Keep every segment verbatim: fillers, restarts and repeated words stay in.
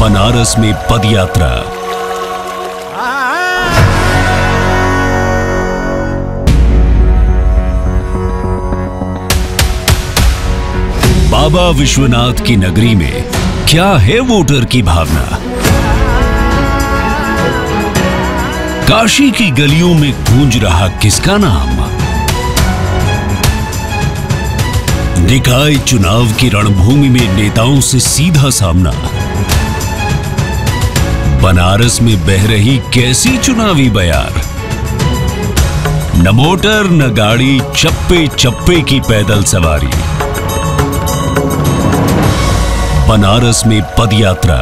बनारस में पदयात्रा। बाबा विश्वनाथ की नगरी में क्या है वोटर की भावना? काशी की गलियों में गूंज रहा किसका नाम? निकाय चुनाव की रणभूमि में नेताओं से सीधा सामना। बनारस में बह रही कैसी चुनावी बयार? न मोटर न गाड़ी, चप्पे चप्पे की पैदल सवारी। बनारस में पदयात्रा।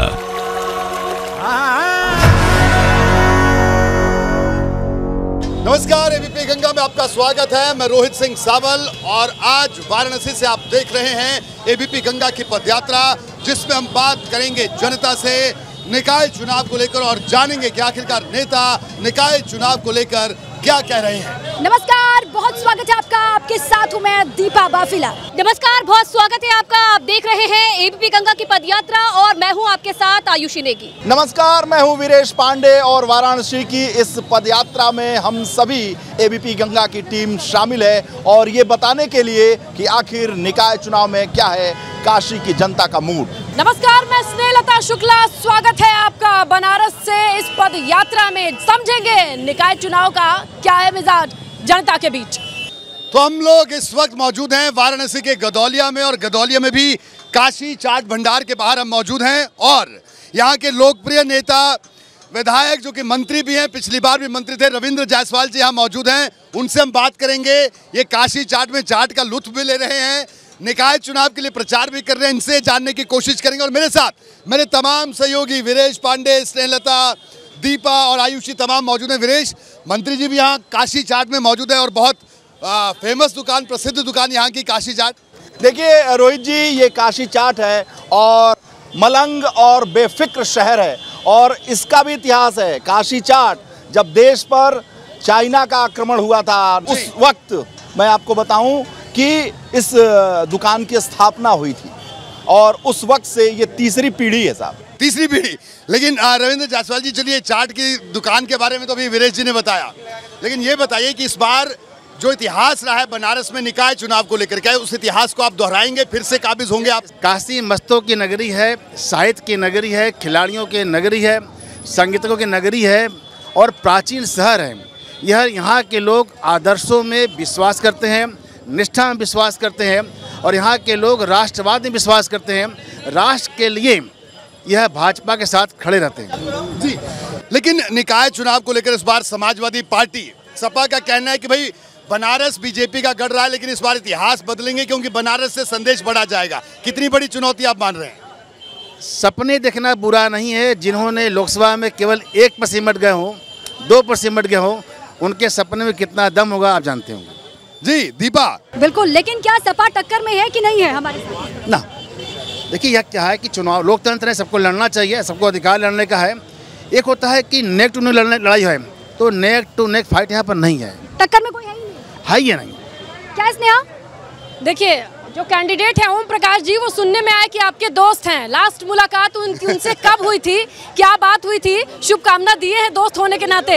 नमस्कार, एबीपी गंगा में आपका स्वागत है। मैं रोहित सिंह सावल और आज वाराणसी से आप देख रहे हैं एबीपी गंगा की पदयात्रा, जिसमें हम बात करेंगे जनता से निकाय चुनाव को लेकर और जानेंगे कि आखिरकार नेता निकाय चुनाव को लेकर क्या कह रहे हैं। नमस्कार, बहुत स्वागत है आपका। आपके साथ हूँ मैं दीपा बाफिला। नमस्कार, बहुत स्वागत है आपका। आप देख रहे हैं एबीपी गंगा की पदयात्रा और मैं हूँ आपके साथ आयुषी नेगी। नमस्कार, मैं हूँ वीरेश पांडे और वाराणसी की इस पदयात्रा में हम सभी एबीपी गंगा की टीम शामिल है और ये बताने के लिए कि आखिर निकाय चुनाव में क्या है काशी की जनता का मूड। नमस्कार, मैं स्नेहलता शुक्ला। स्वागत है आपका बनारस से इस पद यात्रा में। समझेंगे निकाय चुनाव का क्या है मिजाज जनता के बीच। तो हम लोग इस वक्त मौजूद हैं वाराणसी के गदौलिया में और गदौलिया में भी काशी चाट भंडार के बाहर हम मौजूद हैं और यहाँ के लोकप्रिय नेता विधायक जो कि मंत्री भी हैं, पिछली बार भी मंत्री थे, रविंद्र जायसवाल जी यहाँ मौजूद हैं। उनसे हम बात करेंगे। ये काशी चाट में चाट का लुत्फ भी ले रहे हैं, निकाय चुनाव के लिए प्रचार भी कर रहे हैं। इनसे जानने की कोशिश करेंगे और मेरे साथ मेरे तमाम सहयोगी वीरेश पांडे, स्नेहलता, दीपा और आयुषी तमाम मौजूद हैं। वीरेश, मंत्री जी भी यहाँ काशी चाट में मौजूद है और बहुत आ, फेमस दुकान, प्रसिद्ध दुकान यहाँ की काशी चाट। देखिए रोहित जी, ये काशी चाट है और मलंग और बेफिक्र शहर है और इसका भी इतिहास है। काशी चाट जब देश पर चाइना का आक्रमण हुआ था उस वक्त मैं आपको बताऊं कि इस दुकान की स्थापना हुई थी और उस वक्त से ये तीसरी पीढ़ी है साहब, तीसरी पीढ़ी। लेकिन रविंद्र जायसवाल जी, चलिए चाट की दुकान के बारे में तो अभी वीरेश जी ने बताया, लेकिन ये बताइए कि इस बार जो इतिहास रहा है बनारस में निकाय चुनाव को लेकर, क्या उस इतिहास को आप दोहराएंगे, फिर से काबिज होंगे आप? काशी मस्तों की नगरी है, साहित्य की नगरी है, खिलाड़ियों की नगरी है, संगीतकों की नगरी है और प्राचीन शहर है। यह यहाँ के लोग आदर्शों में विश्वास करते हैं, निष्ठा में विश्वास करते हैं और यहाँ के लोग राष्ट्रवाद में विश्वास करते हैं। राष्ट्र के लिए यह भाजपा के साथ खड़े रहते हैं जी। लेकिन निकाय चुनाव को लेकर इस बार समाजवादी पार्टी सपा का कहना है कि भाई बनारस बीजेपी का गढ़ रहा है, लेकिन इस बार इतिहास बदलेंगे क्योंकि बनारस से संदेश बढ़ा जाएगा। कितनी बड़ी चुनौती आप मान रहे हैं? सपने देखना बुरा नहीं है। जिन्होंने लोकसभा में केवल एक पर सिमट गए हों, दो पर सिमट गए हों, उनके सपने में कितना दम होगा आप जानते होंगे। जी दीपा। बिल्कुल, लेकिन क्या सपा टक्कर में है कि नहीं है हमारे साथ? ना, देखिए यह क्या है कि चुनाव लोकतंत्र है, सबको लड़ना चाहिए, सबको अधिकार लड़ने का है। एक होता है कि नेक टू नेक लड़ने लड़ाई है, तो नेक टू नेक फाइट यहाँ पर नहीं है। टक्कर में कोई है ही नहीं? है ही नहीं। क्या स्नेहा? देखिए, जो कैंडिडेट है ओम प्रकाश जी, वो सुनने में आया कि आपके दोस्त हैं। लास्ट मुलाकात उनकी उनसे कब हुई थी, क्या बात हुई थी? शुभकामना दिए हैं दोस्त होने के नाते।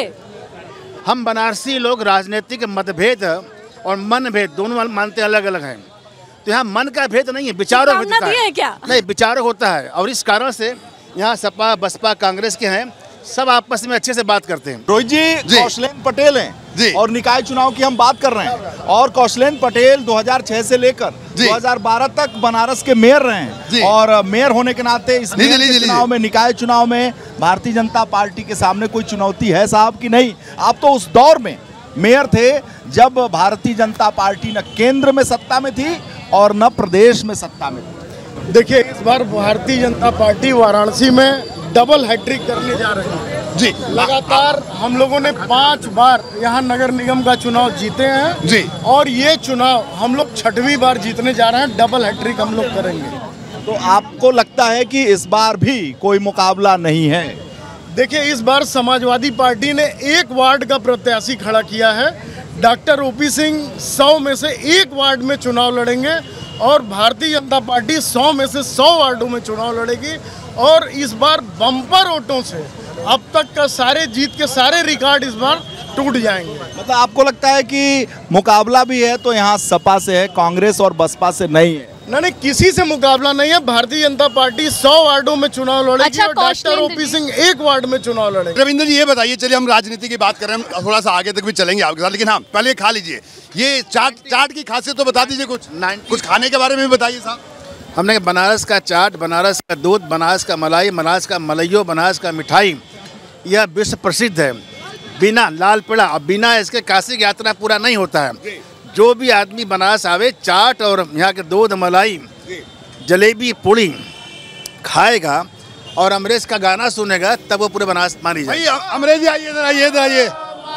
हम बनारसी लोग राजनीतिक मतभेद और मन भेद दोनों मानते अलग अलग हैं, तो यहाँ मन का भेद नहीं है, विचारों का भेद है। क्या नहीं, विचारों होता है और इस कारण से यहाँ सपा बसपा कांग्रेस के हैं, सब आपस में अच्छे से बात करते हैं। रोहित जी, जी। कौशलेन पटेल हैं जी। और निकाय चुनाव की हम बात कर रहे हैं और कौशलेन पटेल दो हज़ार छह से लेकर दो हज़ार बारह तक बनारस के मेयर रहे हैं और मेयर होने के नाते इस मेयर के चुनाव में, निकाय चुनाव में भारतीय जनता पार्टी के सामने कोई चुनौती है साहब कि नहीं? आप तो उस दौर में मेयर थे जब भारतीय जनता पार्टी न केंद्र में सत्ता में थी और न प्रदेश में सत्ता में थी। देखिए, इस बार भारतीय जनता पार्टी वाराणसी में डबल हैट्रिक करने जा रही है जी। लगातार हम लोगों ने पांच बार यहाँ नगर निगम का चुनाव जीते हैं जी और ये चुनाव हम लोग छठवीं बार जीतने जा रहे हैं। डबल हैट्रिक हम लोग करेंगे। तो आपको लगता है कि इस बार भी कोई मुकाबला नहीं है? देखिए, इस बार समाजवादी पार्टी ने एक वार्ड का प्रत्याशी खड़ा किया है। डॉक्टर ओपी सिंह सौ में से एक वार्ड में चुनाव लड़ेंगे और भारतीय जनता पार्टी सौ में से सौ वार्डों में चुनाव लड़ेगी और इस बार बम्पर वोटों से अब तक का सारे जीत के सारे रिकॉर्ड इस बार टूट जाएंगे। मतलब आपको लगता है कि मुकाबला भी है तो यहाँ सपा से है, कांग्रेस और बसपा से नहीं है? नहीं नहीं, किसी से मुकाबला नहीं है। भारतीय जनता पार्टी सौ वार्डों में चुनाव लड़ेगी। अच्छा, और डॉक्टर ओपी सिंह एक वार्ड में चुनाव लड़ेंगे। रविंद्र जी ये बताइए, चलिए हम राजनीति की बात कर रहे हैं, थोड़ा सा आगे तक भी चलेंगे आपके साथ, लेकिन हाँ पहले खा लीजिए। ये चाट चाट की खासियत तो बता दीजिए, कुछ कुछ खाने के बारे में भी बताइए साहब। हमने बनारस का चाट, बनारस का दूध, बनारस का मलाई, बनारस का मलइयो, बनारस का मिठाई, यह विश्व प्रसिद्ध है। बिना लाल पेड़ा और बिना इसके काशी की यात्रा पूरा नहीं होता है। जो भी आदमी बनारस आवे, चाट और यहाँ के दूध, मलाई, जलेबी, पूड़ी खाएगा और अमरीश का गाना सुनेगा, तब वो पूरे बनारस मानी जाए। अमरीश जी आइए, इधर आइए, इधर आइए,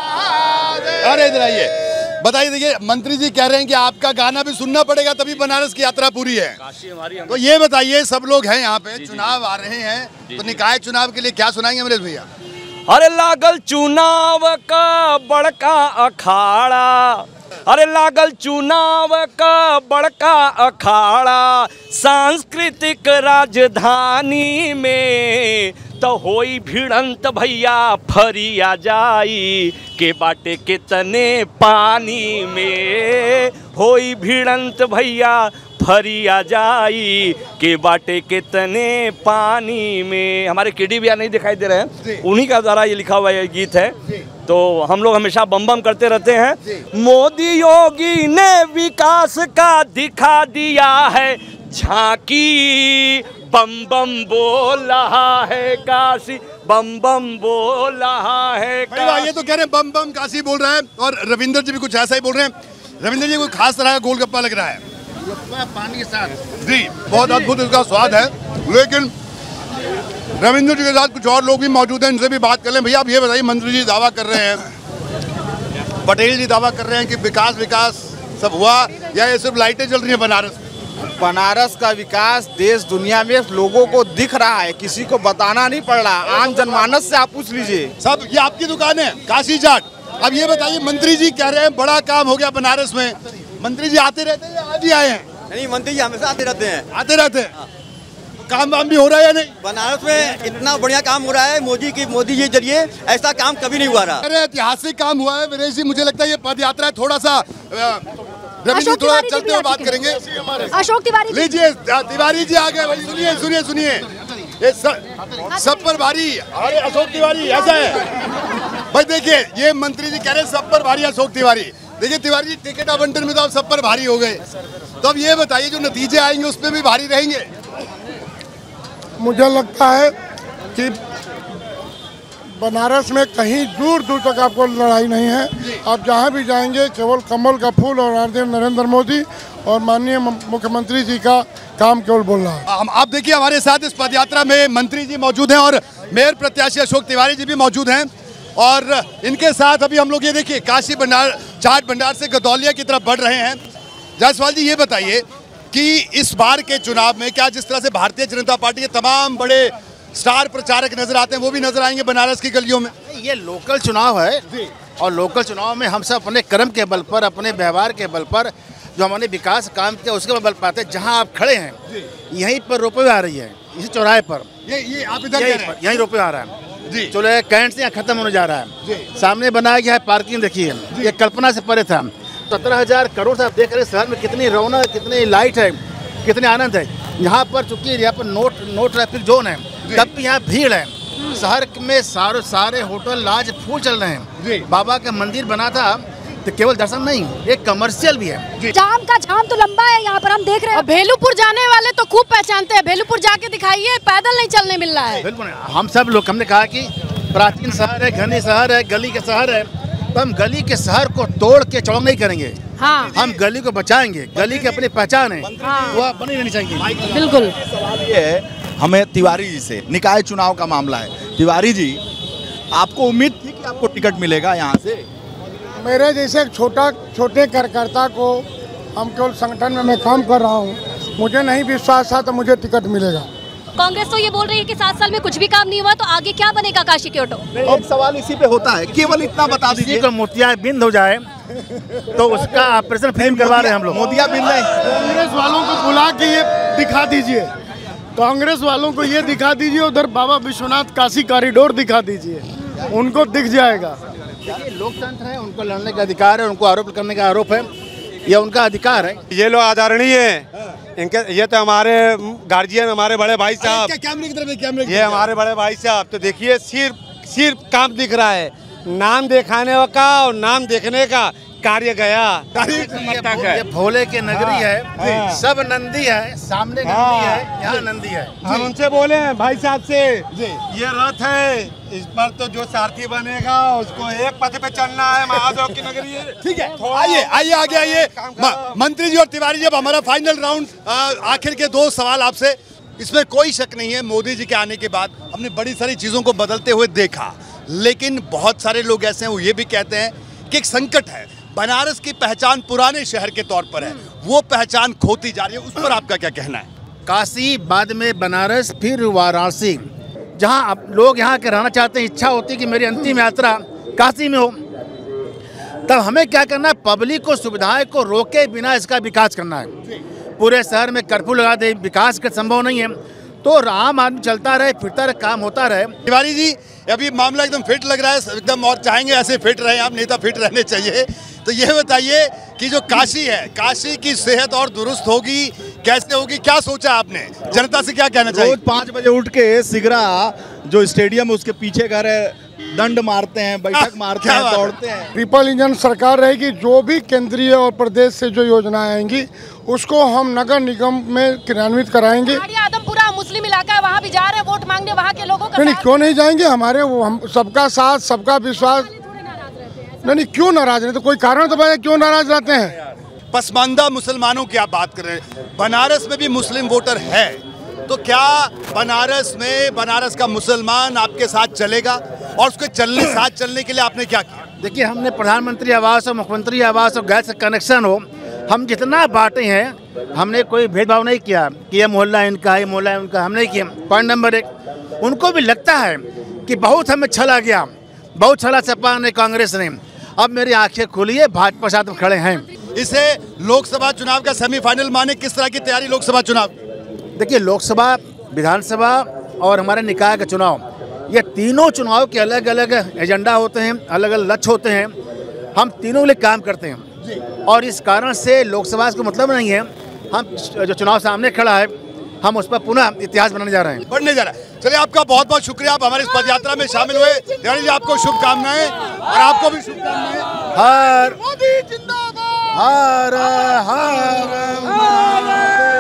अरे इधर आइए। बताइए, देखिए मंत्री जी कह रहे हैं कि आपका गाना भी सुनना पड़ेगा तभी बनारस की यात्रा पूरी है। तो ये बताइए, सब लोग हैं यहाँ पे, चुनाव आ रहे हैं, तो निकाय चुनाव के लिए क्या सुनाएंगे अमरीश भैया? अरे लागल चुनाव का बड़का अखाड़ा, अरे लागल चुनाव का बड़का अखाड़ा, सांस्कृतिक राजधानी में तो होई भिड़ंत भैया फरिया जाई के बाटे के तने पानी में, होई भिड़ंत भैया फरिया जाई के बाटे के तने पानी में। हमारे केडी भैया नहीं दिखाई दे रहे हैं, उन्हीं का द्वारा ये लिखा हुआ ये गीत है। तो हम लोग हमेशा बम बम करते रहते हैं। मोदी योगी ने विकास का दिखा दिया है झांकी, बम बम बोल रहा है काशी, बम बम बोल रहा है काशी। ये तो कह रहे हैं बम बम काशी बोल रहा है, और रविंद्र जी भी कुछ ऐसा ही बोल रहे हैं। रविंद्र जी कोई खास तरह का गोलगप्पा लग रहा है, पानी के साथ जी, बहुत अद्भुत इसका स्वाद है। लेकिन रविंद्र जी के साथ कुछ और लोग भी मौजूद हैं, इनसे भी बात कर लें। भैया आप ये बताइए, मंत्री जी दावा कर रहे हैं, पटेल जी दावा कर रहे हैं कि विकास विकास सब हुआ, या ये सिर्फ लाइटें जल रही हैं बनारस? बनारस का विकास देश दुनिया में लोगों को दिख रहा है, किसी को बताना नहीं पड़ रहा, आम जनमानस से आप पूछ लीजिए। सब ये आपकी दुकान है काशी चाट। अब ये बताइए, मंत्री जी कह रहे हैं बड़ा काम हो गया बनारस में, मंत्री जी आते रहते हैं या आज ही आए हैं? नहीं, मंत्री जी हमेशा आते रहते हैं। आते रहते हैं। काम वाम भी हो रहा है या नहीं? बनारस में इतना बढ़िया काम हो रहा है मोदी की मोदी जी जरिए, ऐसा काम कभी नहीं हुआ रहा। अरे ऐतिहासिक काम हुआ है वीरेश जी, मुझे लगता है ये पद यात्रा थोड़ा सा रविंद्र थोड़ा चलते हुए बात करेंगे। अशोक तिवारी लीजिए, तिवारी जी आ गए भाई, सुनिए सुनिए सुनिए, ये सब, सब पर भारी। अरे अशोक तिवारी ऐसा है भाई, देखिए ये मंत्री जी कह रहे हैं सब पर भारी अशोक तिवारी। देखिए तिवारी जी, टिकट आवंटन में तो आप सब पर भारी हो गए, तो अब ये बताइए जो नतीजे आएंगे उसमें भी भारी रहेंगे? मुझे लगता है कि बनारस में कहीं दूर दूर तक आपको लड़ाई नहीं है। आप जहां भी जाएंगे केवल कमल का फूल और आदरणीय नरेंद्र मोदी और माननीय मुख्यमंत्री जी का काम केवल बोल रहा है। हम आप देखिए हमारे साथ इस पदयात्रा में मंत्री जी मौजूद हैं और मेयर प्रत्याशी अशोक तिवारी जी भी मौजूद हैं, और इनके साथ अभी हम लोग ये देखिए काशी भंडार चाट भंडार से गदौलिया की तरफ बढ़ रहे हैं। जायसवाल जी ये बताइए कि इस बार के चुनाव में क्या जिस तरह से भारतीय जनता पार्टी के तमाम बड़े स्टार प्रचारक नजर आते हैं वो भी नजर आएंगे बनारस की गलियों में? ये लोकल चुनाव है और लोकल चुनाव में हम सब अपने कर्म के बल पर, अपने व्यवहार के बल पर, जो हमने विकास काम किया उसके बल पाते हैं। जहाँ आप खड़े हैं यहीं पर रोपवे आ रही है, इसी चौराहे पर, ये ये आप इधर यहीं रोपवे आ रहा है जी। चलो कैंट से यहाँ खत्म होने जा रहा है, सामने बनाया गया है पार्किंग, देखिए ये कल्पना से परे था। सत्रह हजार करोड़ से आप देख रहे हैं शहर में कितनी रौनक, कितनी लाइट है, कितने आनंद है। यहाँ पर चूंकि यहाँ पर नो नो ट्रैफिक जोन है, तब भी यहाँ भीड़ है। शहर में सारे सारे होटल लाज फूल चल रहे हैं। बाबा का मंदिर बना था तो केवल दर्शन नहीं, एक कमर्शियल भी है। जाम का जाम तो लंबा है यहाँ पर, हम देख रहे हैं। भेलूपुर जाने वाले तो खूब पहचानते हैं, भेलूपुर जाके दिखाइए, पैदल नहीं चलने मिल रहा है। बिल्कुल, हम सब लोग हमने कहा कि प्राचीन शहर है, घनी शहर है, गली के शहर है, तो हम गली के शहर को तोड़ के चौड़ नहीं करेंगे। हाँ। हम गली को बचाएंगे, गली की अपनी पहचान है, हाँ। वो बनी रहनी चाहिए। बिल्कुल। ये हमें तिवारी जी से, निकाय चुनाव का मामला है। तिवारी जी, आपको उम्मीद थी कि आपको टिकट मिलेगा यहाँ से? मेरे जैसे एक छोटा छोटे कार्यकर्ता को, हम केवल संगठन में मैं काम कर रहा हूँ, मुझे नहीं विश्वास था तो मुझे टिकट मिलेगा। कांग्रेस तो ये बोल रही है कि सात साल में कुछ भी काम नहीं हुआ, तो आगे क्या बनेगा काशी के ऑटो? एक सवाल इसी पे होता है, केवल इतना बता दीजिए। को मोतिया बिंद हो जाए तो उसका ऑपरेशन फ्री में करवा रहे हैं हम लोग। मोदिया मिल रहे हैं। कांग्रेस वालों को बुला के ये दिखा दीजिए, कांग्रेस वालों को ये दिखा दीजिए, उधर बाबा विश्वनाथ काशी कॉरिडोर दिखा दीजिए, उनको दिख जाएगा। लोकतंत्र है, उनको लड़ने का अधिकार है, उनको आरोप करने का आरोप है, ये उनका अधिकार है। ये लोग आदरणीय हैं, इनके ये तो हमारे गार्जियन, हमारे बड़े भाई साहब, कैमरे की तरफ कैमरे ये हमारे बड़े भाई साहब। तो देखिए सिर्फ सिर्फ काम दिख रहा है, नाम दिखाने का और नाम देखने का कार्य गया। ये भोले के नगरी है, सब नंदी है, सामने नंदी है, यहाँ नंदी है। हम उनसे बोले हैं भाई साहब से, ये रथ है, इस पर तो जो सारथी बनेगा उसको एक पथ पे चलना है, महादेव की नगरी है। ठीक है, आइए आइए आगे आइए। मंत्री जी और तिवारी जी, अब हमारा फाइनल राउंड, आखिर के दो सवाल आपसे। इसमें कोई शक नहीं है, मोदी जी के आने के बाद हमने बड़ी सारी चीजों को बदलते हुए देखा, लेकिन बहुत सारे लोग ऐसे हैं वो ये भी कहते हैं कि एक संकट है, बनारस की पहचान पुराने शहर के तौर पर है, वो पहचान खोती जा रही है, उस पर आपका क्या कहना है? काशी, बाद में बनारस, फिर वाराणसी, जहां आप लोग यहाँ के रहना चाहते हैं, इच्छा होती है कि मेरी अंतिम यात्रा काशी में हो, तब हमें क्या करना है? पब्लिक को, सुविधाएं को रोके बिना इसका विकास करना है। पूरे शहर में कर्फ्यू लगा दे, विकास का संभव नहीं है, तो आम आदमी चलता रहे, फिरता रहे, काम होता रहे। तिवारी जी, अभी मामला एकदम फिट लग रहा है एकदम, और चाहेंगे ऐसे फिट रहे आप, नेता फिट रहने चाहिए। तो ये बताइए कि जो काशी है, काशी की सेहत और दुरुस्त होगी, कैसे होगी, क्या सोचा आपने? जनता से क्या कहना चाहिए? रोज पाँच बजे उठ के सिगरा जो स्टेडियम है उसके पीछे घर है, दंड मारते हैं, बैठक मारते हैं, दौड़ते हैं। ट्रिपल इंजन सरकार रहेगी, जो भी केंद्रीय और प्रदेश से जो योजनाएं आएंगी उसको हम नगर निगम में क्रियान्वित कराएंगे। आदमपुरा मुस्लिम इलाका है, वहाँ भी जा रहे हैं वोट मांगने, वहाँ के लोगों का नहीं, क्यों नहीं जाएंगे? हमारे वो हम सबका साथ, सबका विश्वास। नहीं नहीं, क्यों नाराज रहते? कोई कारण तो बताइए, क्यों नाराज रहते हैं? पसमानदा मुसलमानों की आप बात कर रहे हैं, बनारस में भी मुस्लिम वोटर है, तो क्या बनारस में बनारस का मुसलमान आपके साथ चलेगा? और उसके चलने साथ चलने के लिए आपने क्या किया? देखिए, हमने प्रधानमंत्री आवास और मुख्यमंत्री आवास और गैस कनेक्शन हो, हम जितना बांटे हैं, हमने कोई भेदभाव नहीं किया कि ये मोहल्ला इनका है, ये मोहल्ला उनका, हमने किया। पॉइंट नंबर एक, उनको भी लगता है कि बहुत हमें छला गया, बहुत छला सपा ने, कांग्रेस ने। अब मेरी आंखें खुली है, भाजपा साथ में खड़े हैं। इसे लोकसभा चुनाव का सेमीफाइनल माने, किस तरह की तैयारी लोकसभा चुनाव? देखिए, लोकसभा, विधानसभा और हमारे निकाय का चुनाव, ये तीनों चुनाव के अलग अलग एजेंडा होते हैं, अलग अलग लक्ष्य होते हैं, हम तीनों के लिए काम करते हैं, और इस कारण से लोकसभा को मतलब नहीं है, हम जो चुनाव सामने खड़ा है, हम उस पर पुनः इतिहास बनाने जा रहे हैं, बढ़ने जा रहा है। चलिए, आपका बहुत बहुत शुक्रिया, आप हमारे इस पद यात्रा में शामिल हुए। तिवारी जी, आपको शुभकामनाएं, और आपको भी शुभकामनाएं। हर मोदी जिंदाबाद, हर हर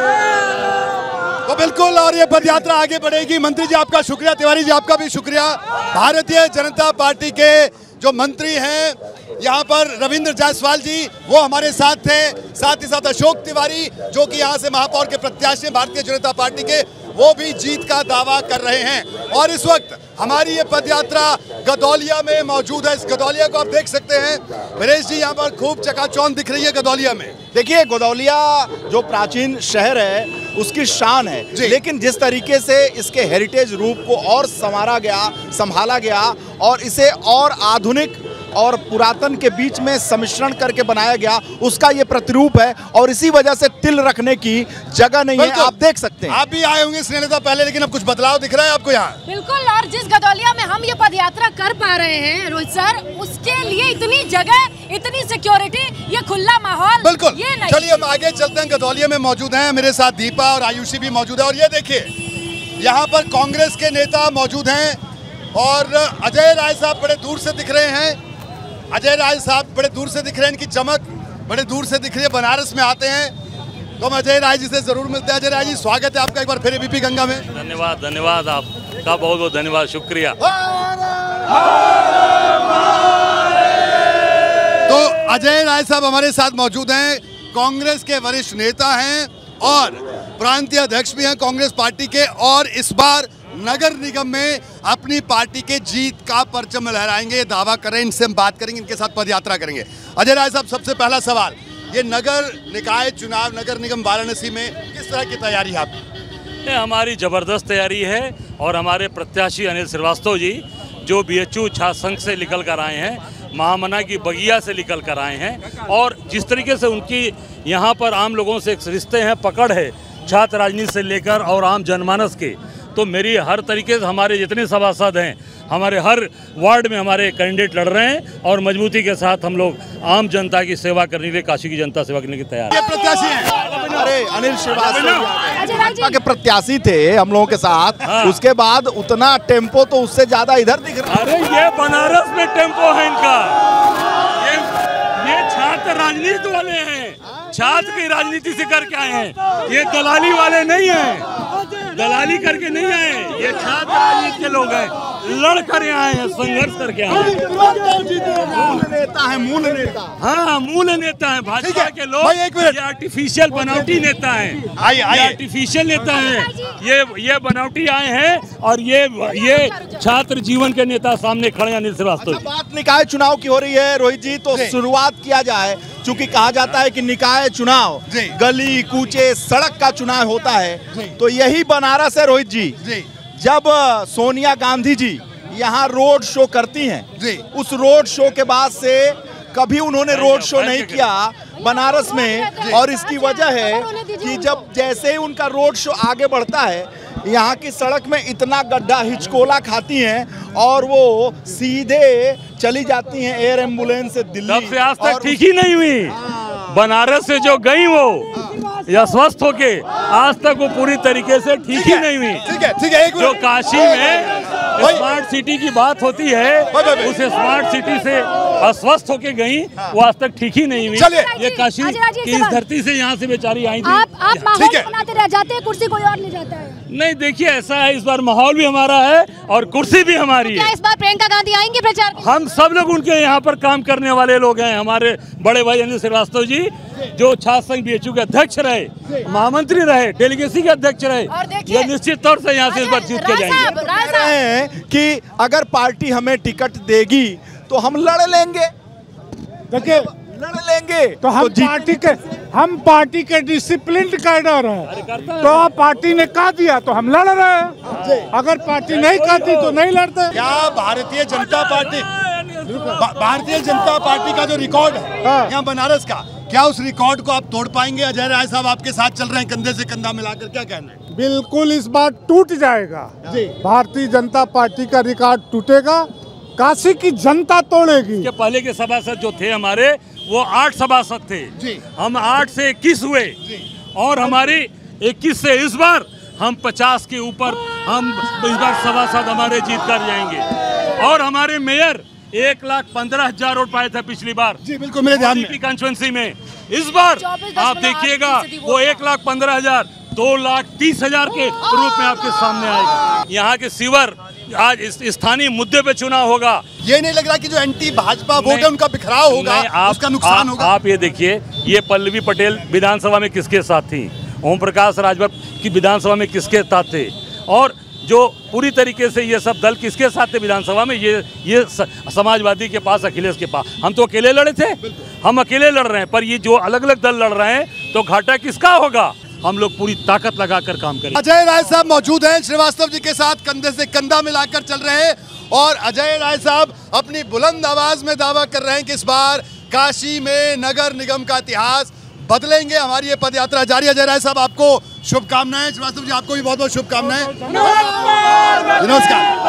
तो बिल्कुल, और ये पद यात्रा आगे बढ़ेगी। मंत्री जी आपका शुक्रिया, तिवारी जी आपका भी शुक्रिया। भारतीय जनता पार्टी के जो मंत्री हैं यहाँ पर रविंद्र जायसवाल जी, वो हमारे साथ थे, साथ ही साथ अशोक तिवारी जो कि यहाँ से महापौर के प्रत्याशी भारतीय जनता पार्टी के, वो भी जीत का दावा कर रहे हैं। और इस वक्त हमारी ये पदयात्रा गदौलिया में मौजूद है। इस गदौलिया को आप देख सकते हैं, नरेश जी, यहाँ पर खूब चकाचौंध दिख रही है गदौलिया में। देखिए, गदौलिया जो प्राचीन शहर है उसकी शान है, लेकिन जिस तरीके से इसके हेरिटेज रूप को और संवारा गया, संभाला गया, और इसे और आधुनिक और पुरातन के बीच में सम्मिश्रण करके बनाया गया, उसका ये प्रतिरूप है। और इसी वजह से तिल रखने की जगह नहीं है, आप देख सकते हैं। आप भी आए होंगे स्नेहलता पहले, लेकिन अब कुछ बदलाव दिख रहा है आपको यहाँ? बिल्कुल, और जिस गदौलिया में हम ये पदयात्रा कर पा रहे हैं रोहित सर, उसके लिए इतनी जगह, इतनी सिक्योरिटी, ये खुला माहौल, बिल्कुल। ये नहीं। चलिए हम आगे चलते हैं। गदौलिया में मौजूद हैं मेरे साथ दीपा और आयुषी भी मौजूद है, और ये देखिए यहाँ पर कांग्रेस के नेता मौजूद हैं, और अजय राय साहब बड़े दूर से दिख रहे हैं। अजय राय साहब बड़े दूर से दिख रहे हैं, इनकी चमक बड़े दूर से दिख रही है। बनारस में आते हैं तो हम अजय राय जी से जरूर मिलते हैं। अजय राय जी, स्वागत है आपका एक बार फिर एबीपी गंगा में। धन्यवाद, धन्यवाद, आपका बहुत बहुत धन्यवाद, शुक्रिया। तो अजय राय साहब हमारे साथ मौजूद हैं, कांग्रेस के वरिष्ठ नेता हैं और प्रांतीय अध्यक्ष भी हैं कांग्रेस पार्टी के, और इस बार नगर निगम में अपनी पार्टी के जीत का परचम लहराएंगे, दावा करें। इनसे हम बात करेंगे, इनके साथ पदयात्रा करेंगे। अजय राय साहब, सबसे पहला सवाल, ये नगर निकाय चुनाव, नगर निगम वाराणसी में किस तरह की तैयारी है आपकी? हमारी जबरदस्त तैयारी है, और हमारे प्रत्याशी अनिल श्रीवास्तव जी जो बीएचयू छात्र संघ से निकल कर आए हैं, महामना की बगिया से निकल कर आए हैं। और जिस तरीके से उनकी यहाँ पर आम लोगों से रिश्ते हैं, पकड़ है छात्र राजनीति से लेकर और आम जनमानस के, तो मेरी हर तरीके से हमारे जितने सभासद हैं, हमारे हर वार्ड में हमारे कैंडिडेट लड़ रहे हैं और मजबूती के साथ हम लोग आम जनता की सेवा करने के लिए, काशी की जनता सेवा करने की तैयार हैं। प्रत्याशी हैं। अरे अनिल श्रीवास्तव के प्रत्याशी थे हम लोगों के साथ। हाँ। उसके बाद उतना टेम्पो तो उससे ज्यादा इधर दिख रहा है। अरे ये बनारस में टेम्पो है इनका, ये ये छात्र राजनीति वाले हैं, छात्र की राजनीति से करके आए हैं, ये दलाली वाले नहीं हैं, दलाली करके नहीं आए, ये छात्र राजनीति के लोग हैं, लड़ कर आए हैं, संघर्ष करके आए हैं। मूल नेता है, मूल नेता। हाँ, मूल नेता है भाजपा के लोग। ये आर्टिफिशियल बनावटी नेता हैं, आइए आइए आर्टिफिशियल नेता हैं, ये ये बनावटी आए हैं और ये ये छात्र जीवन के नेता सामने खड़े हैं। अनिल श्रीवास्तव, बात निकाय चुनाव की हो रही है रोहित जी, तो शुरुआत किया जाए। चूंकि कहा जाता है कि निकाय चुनाव गली कूचे सड़क का चुनाव होता है, तो यही बनारस है रोहित जी। जब सोनिया गांधी जी यहाँ रोड शो करती हैं, उस रोड शो के बाद से कभी उन्होंने रोड शो नहीं किया बनारस में, और इसकी वजह है कि जब जैसे ही उनका रोड शो आगे बढ़ता है, यहाँ की सड़क में इतना गड्ढा हिचकोला खाती हैं और वो सीधे चली जाती हैं एयर एम्बुलेंस से दिल्ली। तब से आज तक ठीक ही नहीं हुई। बनारस से जो गई वो या स्वस्थ होके, आज तक वो पूरी तरीके से ठीक ही नहीं हुई। ठीक है, ठीक है। जो काशी में स्मार्ट सिटी की बात होती है, उस स्मार्ट सिटी से अस्वस्थ होके गई, वो आज तक ठीक ही नहीं हुई। ये काशी की इस धरती से यहाँ से बेचारी आई थी। आप आप माहौल बनाते रह जाते हैं, कुर्सी कोई और ले जाता है। नहीं, देखिए ऐसा है, इस बार माहौल भी हमारा है और कुर्सी भी हमारी है। क्या इस बार प्रियंका गांधी आएंगी प्रचार? हम सब लोग उनके यहाँ पर काम करने वाले लोग हैं। हमारे बड़े भाई अनिल श्रीवास्तव जी, जो छात्र संघ बीएचयू के अध्यक्ष रहे, महामंत्री रहे, डेलीगेसी के अध्यक्ष रहे, ये निश्चित तौर से यहाँ से इस बार जीत के जाएंगे। कि अगर पार्टी हमें टिकट देगी तो हम लड़ लेंगे। देखिए, लड़ लेंगे तो हम तो पार्टी के हम पार्टी के डिसिप्लिन कैडर हैं, तो पार्टी ने कहा दिया तो हम लड़ रहे हैं। अगर पार्टी नहीं कहती तो नहीं लड़ते। क्या भारतीय जनता पार्टी भारतीय जनता पार्टी का जो रिकॉर्ड है यहाँ बनारस का, क्या उस रिकॉर्ड को आप तोड़ पाएंगे? अजय राय साहब आपके साथ चल रहे हैं कंधे से कंधा मिलाकर, क्या कहना है? बिल्कुल, इस बार टूट जाएगा। भारतीय जनता पार्टी का रिकॉर्ड टूटेगा, काशी की जनता तोड़ेगी। के पहले के सभासद जो थे हमारे, वो आठ सभासद थे जी। हम आठ से इक्कीस हुए और हमारी इक्कीस से इस बार हम पचास के ऊपर हम इस बार सभासद हमारे जीत कर जाएंगे। और हमारे मेयर एक लाख पंद्रह हजार वोट पाए थे पिछली बार जी, बिल्कुल मेरे ध्यान में कॉन्स्टिट्यूंसी में। इस बार आप देखिएगा वो एक लाख पंद्रह हजार दो लाख तीस हजार के रूप में आपके सामने आएगा। यहाँ के सीवर आज इस स्थानीय मुद्दे पे चुनाव होगा। ये नहीं लग रहा कि जो एंटी भाजपा वोट है उनका बिखराव होगा, आप, उसका नुकसान आ, होगा। आप ये देखिए, ये पल्लवी पटेल विधानसभा में किसके साथ थी, ओम प्रकाश राजभर की विधानसभा में किसके साथ थे, और जो पूरी तरीके से ये सब दल किसके साथ थे विधानसभा में, ये ये समाजवादी के पास, अखिलेश के पास। हम तो अकेले लड़े थे, हम अकेले लड़ रहे हैं, पर ये जो अलग अलग दल लड़ रहे हैं तो घाटा किसका होगा? हम लोग पूरी ताकत लगाकर काम करेंगे। अजय राय साहब मौजूद हैं श्रीवास्तव जी के साथ, कंधे से कंधा मिलाकर चल रहे हैं, और अजय राय साहब अपनी बुलंद आवाज में दावा कर रहे हैं कि इस बार काशी में नगर निगम का इतिहास बदलेंगे। हमारी ये पदयात्रा जारी है। अजय राय साहब, आपको शुभकामनाएं। श्रीवास्तव जी, आपको भी बहुत बहुत शुभकामनाएं। नमस्कार।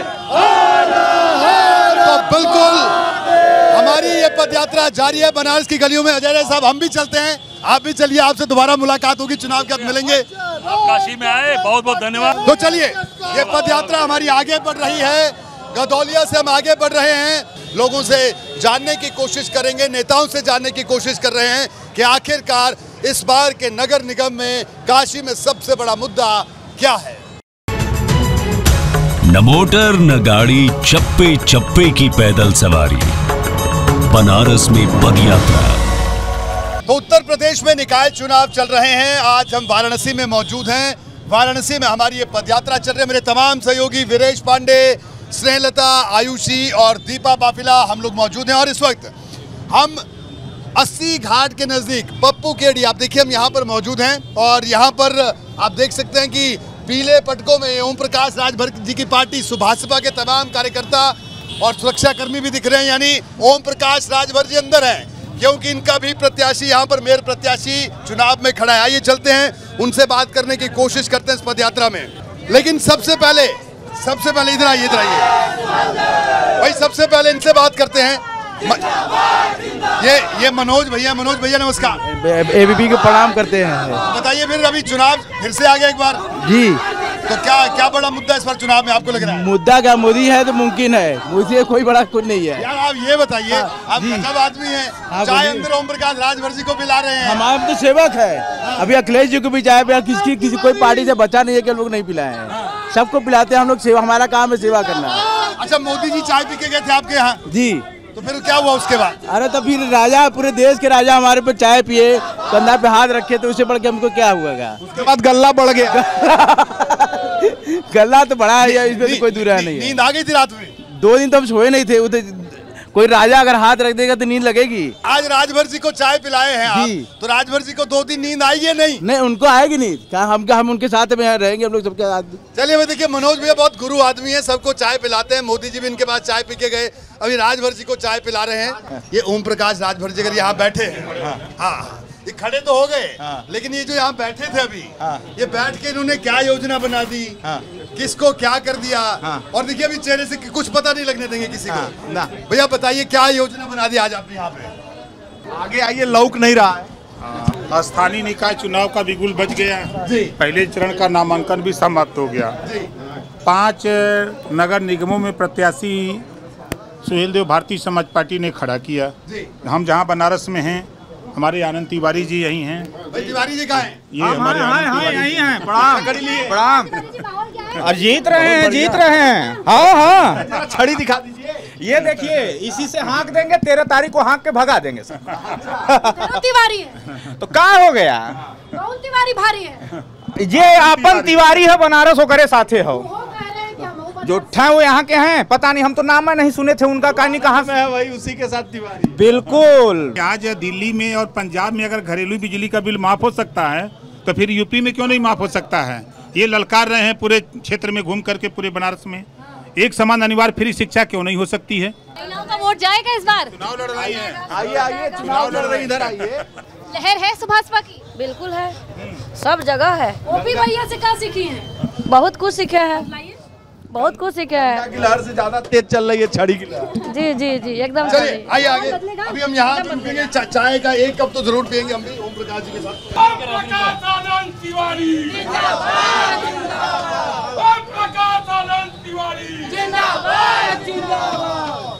तो बिल्कुल हमारी ये पदयात्रा जारी है बनारस की गलियों में। अजय राय साहब, हम भी चलते हैं, आप भी चलिए, आपसे दोबारा मुलाकात होगी, चुनाव के बाद मिलेंगे। आप काशी में आए, बहुत बहुत धन्यवाद। तो चलिए, ये पदयात्रा हमारी आगे बढ़ रही है, गदौलिया से हम आगे बढ़ रहे हैं, लोगों से जानने की कोशिश करेंगे, नेताओं से जानने की कोशिश कर रहे हैं कि आखिरकार इस बार के नगर निगम में काशी में सबसे बड़ा मुद्दा क्या है। न मोटर न गाड़ी, चप्पे चप्पे की पैदल सवारी, बनारस में पदयात्रा। तो उत्तर प्रदेश में निकाय चुनाव चल रहे हैं। आज हम वाराणसी में मौजूद हैं। वाराणसी में हमारी ये पदयात्रा चल रही है। मेरे तमाम सहयोगी वीरेश पांडे, स्नेहलता, आयुषी और दीपा बाफिला हम लोग मौजूद हैं। और इस वक्त हम अस्सी घाट के नज़दीक पप्पू केडी, आप देखिए हम यहाँ पर मौजूद हैं, और यहाँ पर आप देख सकते हैं कि पीले पटकों में ओम प्रकाश राजभर जी की पार्टी सुभाषपा के तमाम कार्यकर्ता और सुरक्षाकर्मी भी दिख रहे हैं, यानी ओम प्रकाश राजभर जी अंदर हैं, क्योंकि इनका भी प्रत्याशी यहाँ पर मेयर प्रत्याशी चुनाव में खड़ा है। आइए चलते हैं, उनसे बात करने की कोशिश करते हैं इस पद यात्रा में। लेकिन सबसे पहले सबसे पहले इधर आइए, इधर आइए भाई, सबसे पहले इनसे बात करते हैं। म... ये ये मनोज भैया, मनोज भैया नमस्कार। एबीपी को प्रणाम करते हैं। बताइए फिर, अभी चुनाव फिर से आ गया एक बार जी, तो क्या क्या बड़ा मुद्दा इस बार चुनाव में आपको लग रहा है? मुद्दा क्या, मोदी है तो मुमकिन है, मुझे कोई बड़ा कुछ नहीं है। यार आप ये बताइए, आप गजब आदमी हैं, चाय अंदर ओम प्रकाश राजभर जी को पिला रहे हैं। हमारे तो सेवक है, अभी अखिलेश जी को भी चाय पिला, किसी किसी कोई पार्टी से बचा नहीं है कि लोग नहीं पिलाए हैं, सबको पिलाते हैं हम लोग। सेवा, हमारा काम है सेवा करना। अच्छा, मोदी जी चाय पी के गए थे आपके यहाँ जी, तो फिर क्या हुआ उसके बाद? अरे तो फिर राजा, पूरे देश के राजा हमारे पे चाय पिए, कंधा पे हाथ रखे, तो उससे बढ़ के हमको क्या हुआ? उसके बाद गल्ला बढ़ गया। गल्ला तो बड़ा है, इसमें तो कोई दूरा नहीं है। नींद आ गई थी रात में? दो दिन तो हम सोए नहीं थे, उधर कोई राजा अगर हाथ रख देगा तो नींद लगेगी। आज राजभर जी को चाय पिलाए हैं आप, तो राजभर जी को दो दिन नींद आई है नहीं? नहीं, उनको आएगी नींद, क्या हम हम उनके साथ में रहेंगे हम लोग सबके साथ। चलिए भाई, देखिए मनोज भैया बहुत गुरु आदमी है, सबको चाय पिलाते हैं। मोदी जी भी इनके पास चाय पी के गए, अभी राजभर जी को चाय पिला रहे हैं। ये ओम प्रकाश राजभर जी अगर यहाँ बैठे हैं, हाँ ये खड़े तो हो गए, लेकिन ये जो यहाँ बैठे थे अभी, ये बैठ के इन्होंने क्या योजना बना दी, किसको क्या कर दिया, और देखिए अभी चेहरे से कुछ पता नहीं लगने देंगे किसी को। भैया बताइए क्या योजना बना दी आज आपने यहाँ पे? आगे आइए, लौक नहीं रहा है। स्थानीय निकाय चुनाव का बिगुल बज गया जी। पहले चरण का नामांकन भी समाप्त हो गया जी। पांच नगर निगमों में प्रत्याशी सुहेल देव भारतीय समाज पार्टी ने खड़ा किया जी। हम जहां बनारस में हैं, हमारे आनंद तिवारी जी यहीं हैं। तिवारी जी कहाँ हैं? ये हमारे यहीं हैं। प्रणाम प्रणाम। और जीत रहे हैं, जीत रहे हैं। हाँ हाँ, छड़ी दिखा दीजिए। ये देखिए, इसी से हाँक देंगे, तेरह तारीख को हाँक के भगा देंगे सब। तिवारी है तो क्या हो गया? कौन तिवारी भारी है? ये आपन तिवारी है, बनारस हो करे साथे हो, जो उठा वो यहाँ के हैं, पता नहीं, हम तो नाम नहीं सुने थे उनका, कहानी कहाँ से है, वही उसी के साथ तिवारी। बिल्कुल। आज दिल्ली में और पंजाब में अगर घरेलू बिजली का बिल माफ हो सकता है, तो फिर यूपी में क्यों नहीं माफ हो सकता है? ये ललकार रहे हैं पूरे क्षेत्र में घूम करके, पूरे बनारस में। एक समान अनिवार्य फ्री शिक्षा क्यों नहीं हो सकती है? महिलाओं का वोट जाएगा इस बार? चुनाव लड़ रही है। आइए आइए, चुनाव लड़ रही, इधर आइए। लहर है सुभाषपा की? बिल्कुल है, सब जगह है। ओपी भैया से क्या सीखी है? बहुत कुछ सीखे हैं, बहुत कुछ सीखे हैं। की लहर से ज्यादा तेज चल रही है छड़ी की लहर। जी जी जी, एकदम। चलिए आइए आगे, अभी हम यहाँ पियेंगे चा, चाय का एक कप तो जरूर पियेंगे हम भी ओम प्रकाश जी के साथ। ओम प्रकाश आनंद तिवारी जिंदाबाद, जिंदाबाद। ओम प्रकाश आनंद तिवारी जिंदाबाद, जिंदाबाद।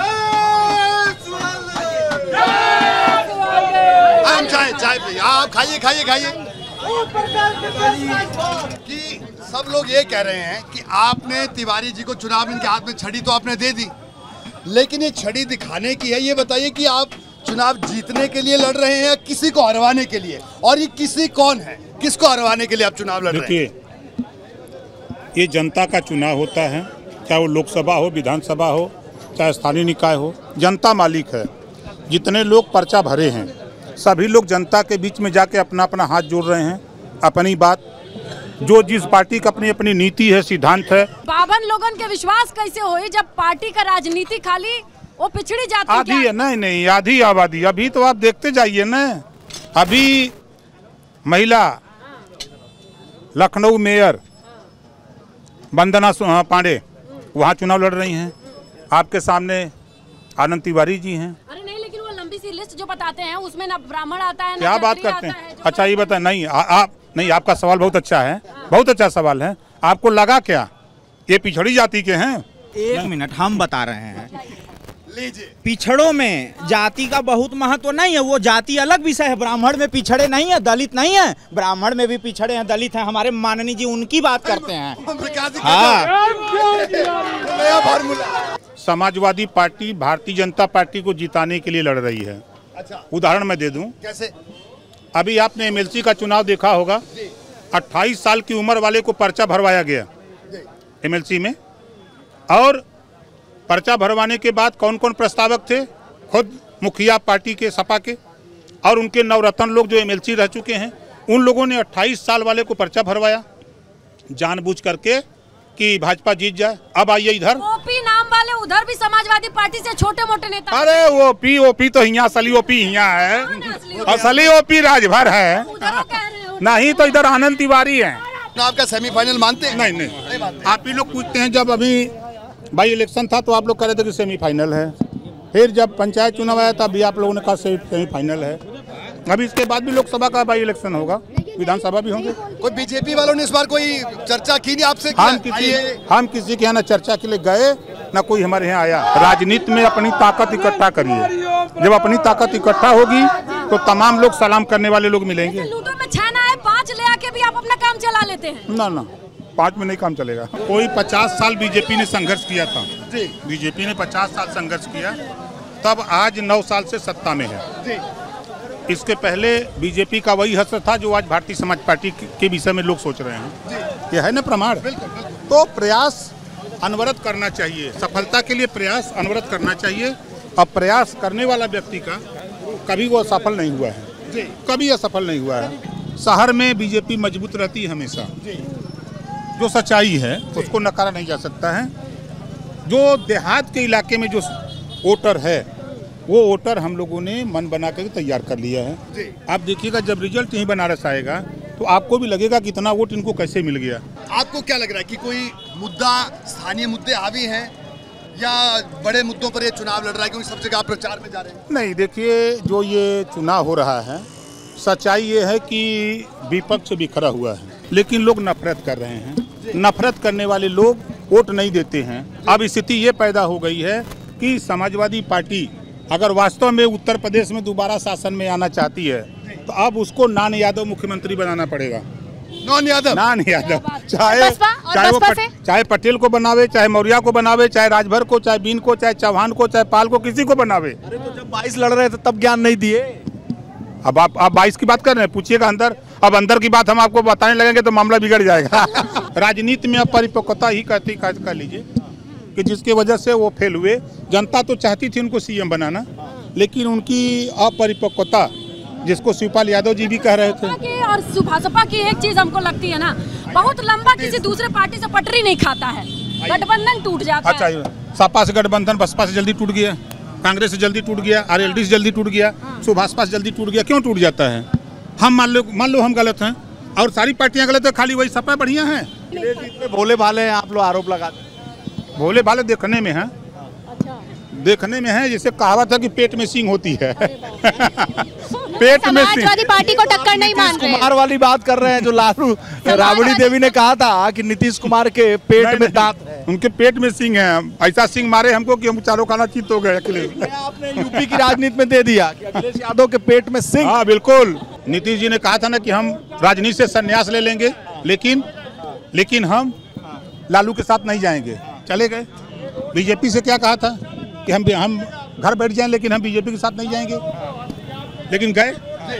हम चाय चाय पिए, आप खाइए खाइए खाइए। कि सब लोग ये कह रहे हैं कि आपने तिवारी जी को चुनाव इनके हाथ में छड़ी तो आपने दे दी, लेकिन ये छड़ी दिखाने की है। ये बताइए कि आप चुनाव जीतने के लिए लड़ रहे हैं या किसी को हरवाने के लिए? और ये किसी कौन है, किसको हरवाने के लिए आप चुनाव लड़ रहे हैं? देखिए, ये जनता का चुनाव होता है, चाहे वो लोकसभा हो, विधानसभा हो, चाहे स्थानीय निकाय हो, जनता मालिक है। जितने लोग पर्चा भरे हैं, सभी लोग जनता के बीच में जाके अपना अपना हाथ जोड़ रहे हैं, अपनी बात, जो जिस पार्टी का अपनी अपनी नीति है, सिद्धांत है। बावन लोगन के विश्वास कैसे होए जब पार्टी का राजनीति खाली वो पिछड़ी जाती है? आधी है, नहीं नहीं, आधी आबादी। अभी तो आप देखते जाइए ना, अभी महिला लखनऊ मेयर वंदना पांडे वहाँ चुनाव लड़ रही हैं, आपके सामने आनंद तिवारी जी हैं। अरे नहीं, लेकिन वो लंबी सी लिस्ट जो बताते हैं उसमें ना ब्राह्मण आता है, क्या बात करते हैं? अच्छा ये बताएं, नहीं आ, आप नहीं, आपका सवाल बहुत अच्छा है, बहुत अच्छा सवाल है। आपको लगा क्या ये पिछड़ी जाति के हैं? एक मिनट, हम बता रहे हैं, पिछड़ों में जाति का बहुत महत्व नहीं है, वो जाति अलग विषय है। ब्राह्मण में पिछड़े नहीं है, दलित नहीं है, ब्राह्मण में भी पिछड़े हैं, दलित हैं। हमारे माननीय जी उनकी बात करते हैं। हाँ। समाजवादी पार्टी भारतीय जनता पार्टी को जिताने के लिए लड़ रही है। अच्छा। उदाहरण मैं दे दूं। कैसे? अभी आपने एमएलसी का चुनाव देखा होगा, अट्ठाईस साल की उम्र वाले को पर्चा भरवाया गया एमएलसी में, और पर्चा भरवाने के बाद कौन कौन प्रस्तावक थे? खुद मुखिया पार्टी के, सपा के, और उनके नवरत्न लोग जो एमएलसी रह चुके हैं, उन लोगों ने अट्ठाईस साल वाले को पर्चा भरवाया जानबूझ करके कि भाजपा जीत जाए। अब आइए इधर, ओपी नाम वाले उधर भी समाजवादी पार्टी से छोटे मोटे नेता। अरे वो पी ओ पी तो यहाँ असली ओ पी यहाँ है, असली ओ पी राजभर है, नहीं तो इधर आनंद तिवारी है। आपका सेमीफाइनल मानते हैं? नहीं नहीं, आप ही लोग पूछते हैं, जब अभी बाई इलेक्शन था तो आप लोग कह रहे थे कि सेमीफाइनल है, फिर जब पंचायत चुनाव आया तब भी आप लोगों ने कहा सेमीफाइनल है, अभी इसके बाद भी लोकसभा का बाई इलेक्शन होगा, विधानसभा भी होंगे। कोई बीजेपी वालों ने इस बार कोई चर्चा की नहीं आपसे? हम किसी हम किसी के यहाँ न चर्चा के लिए गए न कोई हमारे यहाँ आया। राजनीति में अपनी ताकत इकट्ठा करिए, जब अपनी ताकत इकट्ठा होगी तो तमाम लोग सलाम करने वाले लोग मिलेंगे। लूडो में छह ना है, पाँच ले आके भी आप अपना काम चला लेते हैं। ना ना, पाँच में नहीं काम चलेगा। कोई पचास साल बीजेपी ने संघर्ष किया था, बीजेपी ने पचास साल संघर्ष किया, तब आज नौ साल से सत्ता में है। इसके पहले बीजेपी का वही हश्र था जो आज भारतीय समाज पार्टी के विषय में लोग सोच रहे हैं। यह है ना प्रमाण। तो प्रयास अनवरत करना चाहिए, सफलता के लिए प्रयास अनवरत करना चाहिए। अब प्रयास करने वाला व्यक्ति का कभी वो सफल नहीं हुआ है, कभी असफल नहीं हुआ है। शहर में बीजेपी मजबूत रहती है हमेशा, जो सच्चाई है उसको नकारा नहीं जा सकता है। जो देहात के इलाके में जो वोटर है वो वोटर हम लोगों ने मन बना कर तैयार कर लिया है। आप देखिएगा जब रिजल्ट यहीं बनारस आएगा तो आपको भी लगेगा कि इतना वोट इनको कैसे मिल गया। आपको क्या लग रहा है कि कोई मुद्दा, स्थानीय मुद्दे हावी हैं या बड़े मुद्दों पर ये चुनाव लड़ रहा है, क्योंकि सब जगह आप प्रचार में जा रहे हैं? नहीं, देखिए जो ये चुनाव हो रहा है, सच्चाई ये है कि विपक्ष बिखरा हुआ है, लेकिन लोग नफरत कर रहे हैं। नफरत करने वाले लोग वोट नहीं देते हैं। अब स्थिति ये पैदा हो गई है कि समाजवादी पार्टी अगर वास्तव में उत्तर प्रदेश में दोबारा शासन में आना चाहती है तो अब उसको नान यादव मुख्यमंत्री बनाना पड़ेगा। नान यादव नान यादव चाहे चाहे वो पट, चाहे पटेल को बनावे, चाहे मौर्य को बनावे, चाहे राजभर को, चाहे बीन को, चाहे चौहान को, चाहे पाल को, किसी को बनावे। अरे तो जब बाईस लड़ रहे थे तब ज्ञान नहीं दिए। अब आप आप बाईस की बात कर रहे हैं, पूछिएगा अंदर। अब अंदर की बात हम आपको बताने लगेंगे तो मामला बिगड़ जाएगा। राजनीति में अब परिपक्वता ही कहती कर लीजिए कि जिसके वजह से वो फेल हुए। जनता तो चाहती थी उनको सीएम बनाना, लेकिन उनकी अपरिपक्वता, जिसको शिवपाल यादव जी भी कह रहे थे। और सुभाषपा की एक चीज हमको लगती है ना, बहुत लंबा किसी दूसरे पार्टी से पटरी नहीं खाता है, गठबंधन टूट जाता अच्छा, है। सपा से गठबंधन बसपा से जल्दी टूट गया, कांग्रेस से जल्दी टूट गया, आरएलडी से जल्दी टूट गया, सुभाषपा से जल्दी टूट गया। क्यों टूट जाता है? हम मान लो मान लो हम गलत हैं और सारी पार्टियां गलत है, खाली वही सपा बढ़िया है। भोले भाले हैं आप लोग आरोप लगाते। भोले भाले देखने में है, देखने में है जैसे कहावत है कि पेट में सींग होती है। पेट में समाजवादी पार्टी को टक्कर नहीं मान रहे। कुमार वाली बात कर रहे हैं जो लालू राबड़ी देवी ने कहा था कि नीतीश कुमार के पेट में दांत है। उनके पेट में सींग है, ऐसा सींग मारे हमको कि हम चारों खाना चित हो गए। आपने यूपी की राजनीति में दे दिया कि अखिलेश यादव के पेट में सींग। हाँ बिल्कुल, नीतीश जी ने कहा था ना कि हम राजनीति से संन्यास ले लेंगे, लेकिन लेकिन हम लालू के साथ नहीं जाएंगे, चले गए। बीजेपी से क्या कहा था कि हम हम घर बैठ जाएं लेकिन हम बीजेपी के साथ नहीं जाएंगे, लेकिन गए।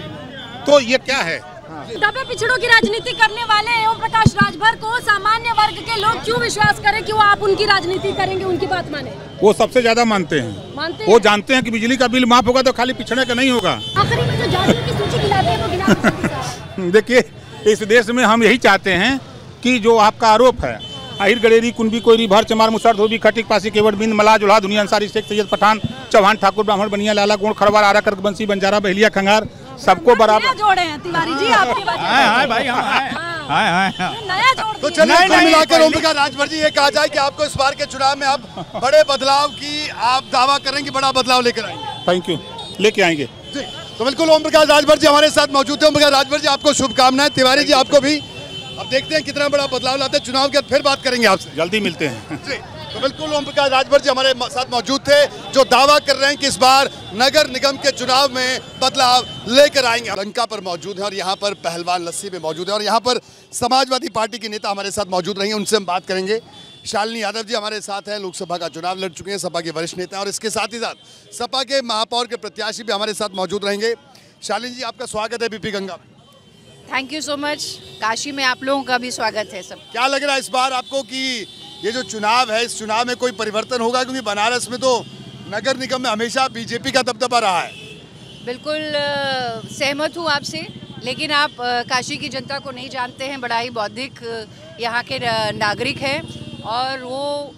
तो ये क्या है? दबे पिछड़ों की राजनीति करने वाले ओम प्रकाश राजभर को सामान्य वर्ग के लोग क्यों विश्वास करें कि वो आप उनकी राजनीति करेंगे, उनकी बात माने? वो सबसे ज्यादा मानते हैं, मानते वो हैं? जानते हैं कि बिजली का बिल माफ होगा तो खाली पिछड़े का नहीं होगा। आखिरी में जो जातियों की सूची गिनाते हैं वो गिना। देखिए, इस देश में हम यही चाहते हैं कि जो आपका आरोप है, आहिर गडेरी कुंभी कोयरी भर चमार मुसर धोबी खटिक पासी केवट बिंद मला जुला दुनिया अंसारी शेख सैयद पठान चौहान ठाकुर ब्राह्मण बनिया लाला गोड़ खरवार आरा कर्क बंसी बंजारा बहलिया खंगार सबको बराबर जोड़े हैं तिवारी जी आपकी बात। हाय हाय भाई, हम हाय हाय नया जोड़। तो चलिए कुल मिलाकर ओम प्रकाश राजभर जी, ये कहा जाए कि आपको इस बार के चुनाव में अब बड़े बदलाव की आप दावा करेंगे, बड़ा बदलाव लेकर आएंगे? थैंक यू, लेके आएंगे। तो बिल्कुल ओम प्रकाश राजभर जी हमारे साथ मौजूद है। ओम प्रकाश राजभर जी, आपको शुभकामनाएं। तिवारी जी आपको भी। अब देखते हैं कितना बड़ा बदलाव लाते हैं। चुनाव के बाद फिर बात करेंगे आपसे, जल्दी मिलते हैं। जी, तो बिल्कुल ओम प्रकाश राजभर जी हमारे साथ मौजूद थे, जो दावा कर रहे हैं कि इस बार नगर निगम के चुनाव में बदलाव लेकर आएंगे। लंका पर मौजूद है और यहाँ पर पहलवान लस्सी में मौजूद है और यहाँ पर समाजवादी पार्टी के नेता हमारे साथ मौजूद रहेंगे, उनसे हम बात करेंगे। शालिनी यादव जी हमारे साथ हैं, लोकसभा का चुनाव लड़ चुके हैं, सपा के वरिष्ठ नेता हैं और इसके साथ ही साथ सपा के महापौर के प्रत्याशी भी हमारे साथ मौजूद रहेंगे। शालिनी जी, आपका स्वागत है बीपी गंगा में। Thank you so much. Kashi में आप लोगों का भी स्वागत है। सब क्या लग रहा है इस बार आपको कि ये जो चुनाव है, इस चुनाव में कोई परिवर्तन होगा? क्योंकि बनारस में तो नगर निगम में हमेशा बीजेपी का दबदबा रहा है। बिल्कुल सहमत हूँ आपसे, लेकिन आप काशी की जनता को नहीं जानते हैं। बड़ा ही बौद्धिक यहाँ के नागरिक हैं और वो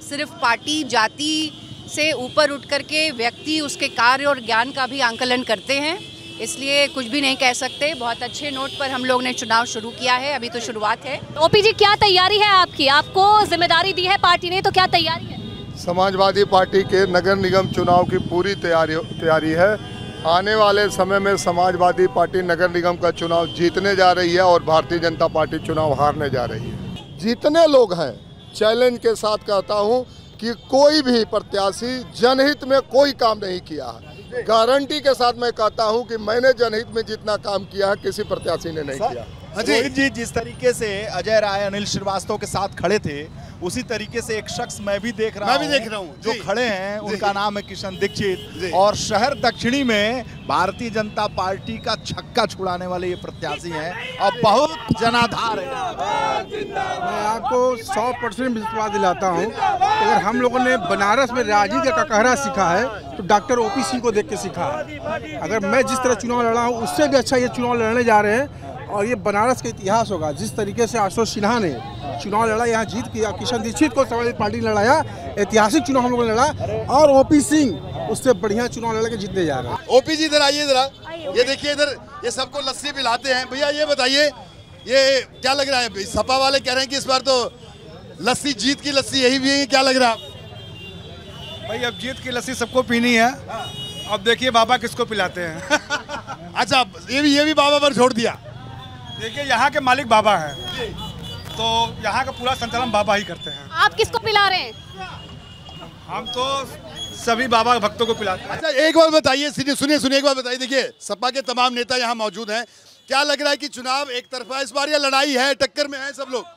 सिर्फ पार्टी जाति से ऊपर उठ करके व्यक्ति उसके कार्य और ज्ञान का भी आंकलन करते हैं, इसलिए कुछ भी नहीं कह सकते। बहुत अच्छे नोट पर हम लोग ने चुनाव शुरू किया है, अभी तो शुरुआत है। ओपी जी, क्या तैयारी है आपकी? आपको जिम्मेदारी दी है पार्टी ने, तो क्या तैयारी है? समाजवादी पार्टी के नगर निगम चुनाव की पूरी तैयारी तैयारी है। आने वाले समय में समाजवादी पार्टी नगर निगम का चुनाव जीतने जा रही है और भारतीय जनता पार्टी चुनाव हारने जा रही है। जितने लोग हैं, चैलेंज के साथ कहता हूं कि कोई भी प्रत्याशी जनहित में कोई काम नहीं किया है। गारंटी के साथ मैं कहता हूं कि मैंने जनहित में जितना काम किया है किसी प्रत्याशी ने नहीं किया। रोहित जी, जिस तरीके से अजय राय, अनिल श्रीवास्तव के साथ खड़े थे, उसी तरीके से एक शख्स मैं भी देख रहा हूं, मैं भी देख रहा हूं जो खड़े हैं, उनका नाम है किशन दीक्षित और शहर दक्षिणी में भारतीय जनता पार्टी का छक्का छुड़ाने वाले ये प्रत्याशी हैं और बहुत जनाधार है। मैं आपको सौ परसेंट विश्वास दिलाता हूँ, अगर हम लोगों ने बनारस में राजी का ककहरा सीखा है तो डॉक्टर ओपी सिंह को देख के सीखा है। अगर मैं जिस तरह चुनाव लड़ा हूँ उससे भी अच्छा ये चुनाव लड़ने जा रहे हैं और ये बनारस का इतिहास होगा। जिस तरीके से आशुतोष सिन्हा ने चुनाव लड़ा, यहाँ जीत किया, किशन दीक्षित को समाजवादी पार्टी ने लड़ाया, ऐतिहासिक चुनाव हम लोगों ने लड़ा और ओपी सिंह उससे बढ़िया चुनाव लड़ के जीतने जा रहे हैं। ओपी जी इधर आइए, जरा ये देखिए, इधर ये सबको लस्सी पिलाते हैं। भैया ये बताइए, ये क्या लग रहा है? सपा वाले कह रहे हैं कि इस बार तो लस्सी, जीत की लस्सी यही भी है, क्या लग रहा है भाई? अब जीत की लस्सी सबको पीनी है, अब देखिए बाबा किसको पिलाते हैं। अच्छा, ये भी ये भी बाबा पर छोड़ दिया। देखिए, यहाँ के मालिक बाबा हैं, तो यहाँ का पूरा संचालन बाबा ही करते हैं। आप किसको पिला रहे हैं? हम तो सभी बाबा भक्तों को पिलाते हैं। अच्छा, एक बार बताइए, सुनिए सुनिए सुनिए एक बार बताइए, देखिए सपा के तमाम नेता यहाँ मौजूद हैं, क्या लग रहा है कि चुनाव एक तरफा इस बार या लड़ाई है, टक्कर में है सब लोग?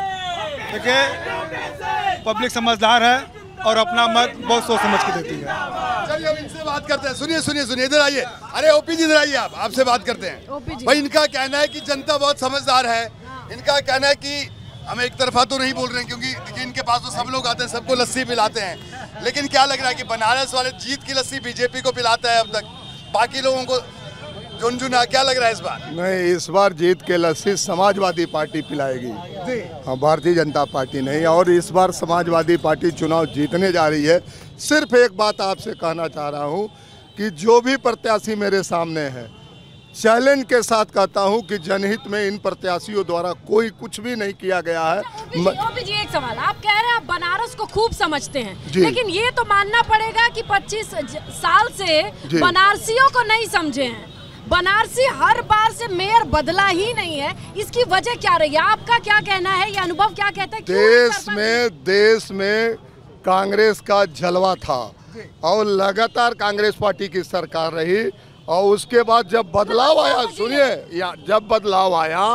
देखिए, पब्लिक समझदार है और अपना मत बहुत सोच समझ के देती है। चलिए अब इनसे बात करते हैं। सुनिए सुनिए सुनिए इधर आइए। अरे ओपी जी इधर आइए, आप आपसे बात करते हैं। भाई, इनका कहना है कि जनता बहुत समझदार है, इनका कहना है कि हम एक तरफा तो नहीं बोल रहे हैं, क्योंकि देखिए इनके पास तो सब लोग आते हैं, सबको लस्सी पिलाते हैं, लेकिन क्या लग रहा है कि बनारस वाले जीत की लस्सी बीजेपी को पिलाता है अब तक, बाकी लोगों को झुनझुना, क्या लग रहा है इस बार? नहीं, इस बार जीत के लस्सी समाजवादी पार्टी पिलाएगी, हाँ, भारतीय जनता पार्टी नहीं। और इस बार समाजवादी पार्टी चुनाव जीतने जा रही है। सिर्फ एक बात आपसे कहना चाह रहा हूँ कि जो भी प्रत्याशी मेरे सामने है, चैलेंज के साथ कहता हूं कि जनहित में इन प्रत्याशियों द्वारा कोई कुछ भी नहीं किया गया है। ओपी जी, एक सवाल, आप कह रहे हैं आप बनारस को खूब समझते हैं, लेकिन ये तो मानना पड़ेगा कि पच्चीस साल से बनारसियों को नहीं समझे हैं। बनारसी हर बार से मेयर बदला ही नहीं है, इसकी वजह क्या रही है? आपका क्या कहना है, ये अनुभव क्या कहता है? देश में देश में कांग्रेस का जलवा था और लगातार कांग्रेस पार्टी की सरकार रही, और उसके बाद जब बदलाव आया, सुनिए, या जब बदलाव आया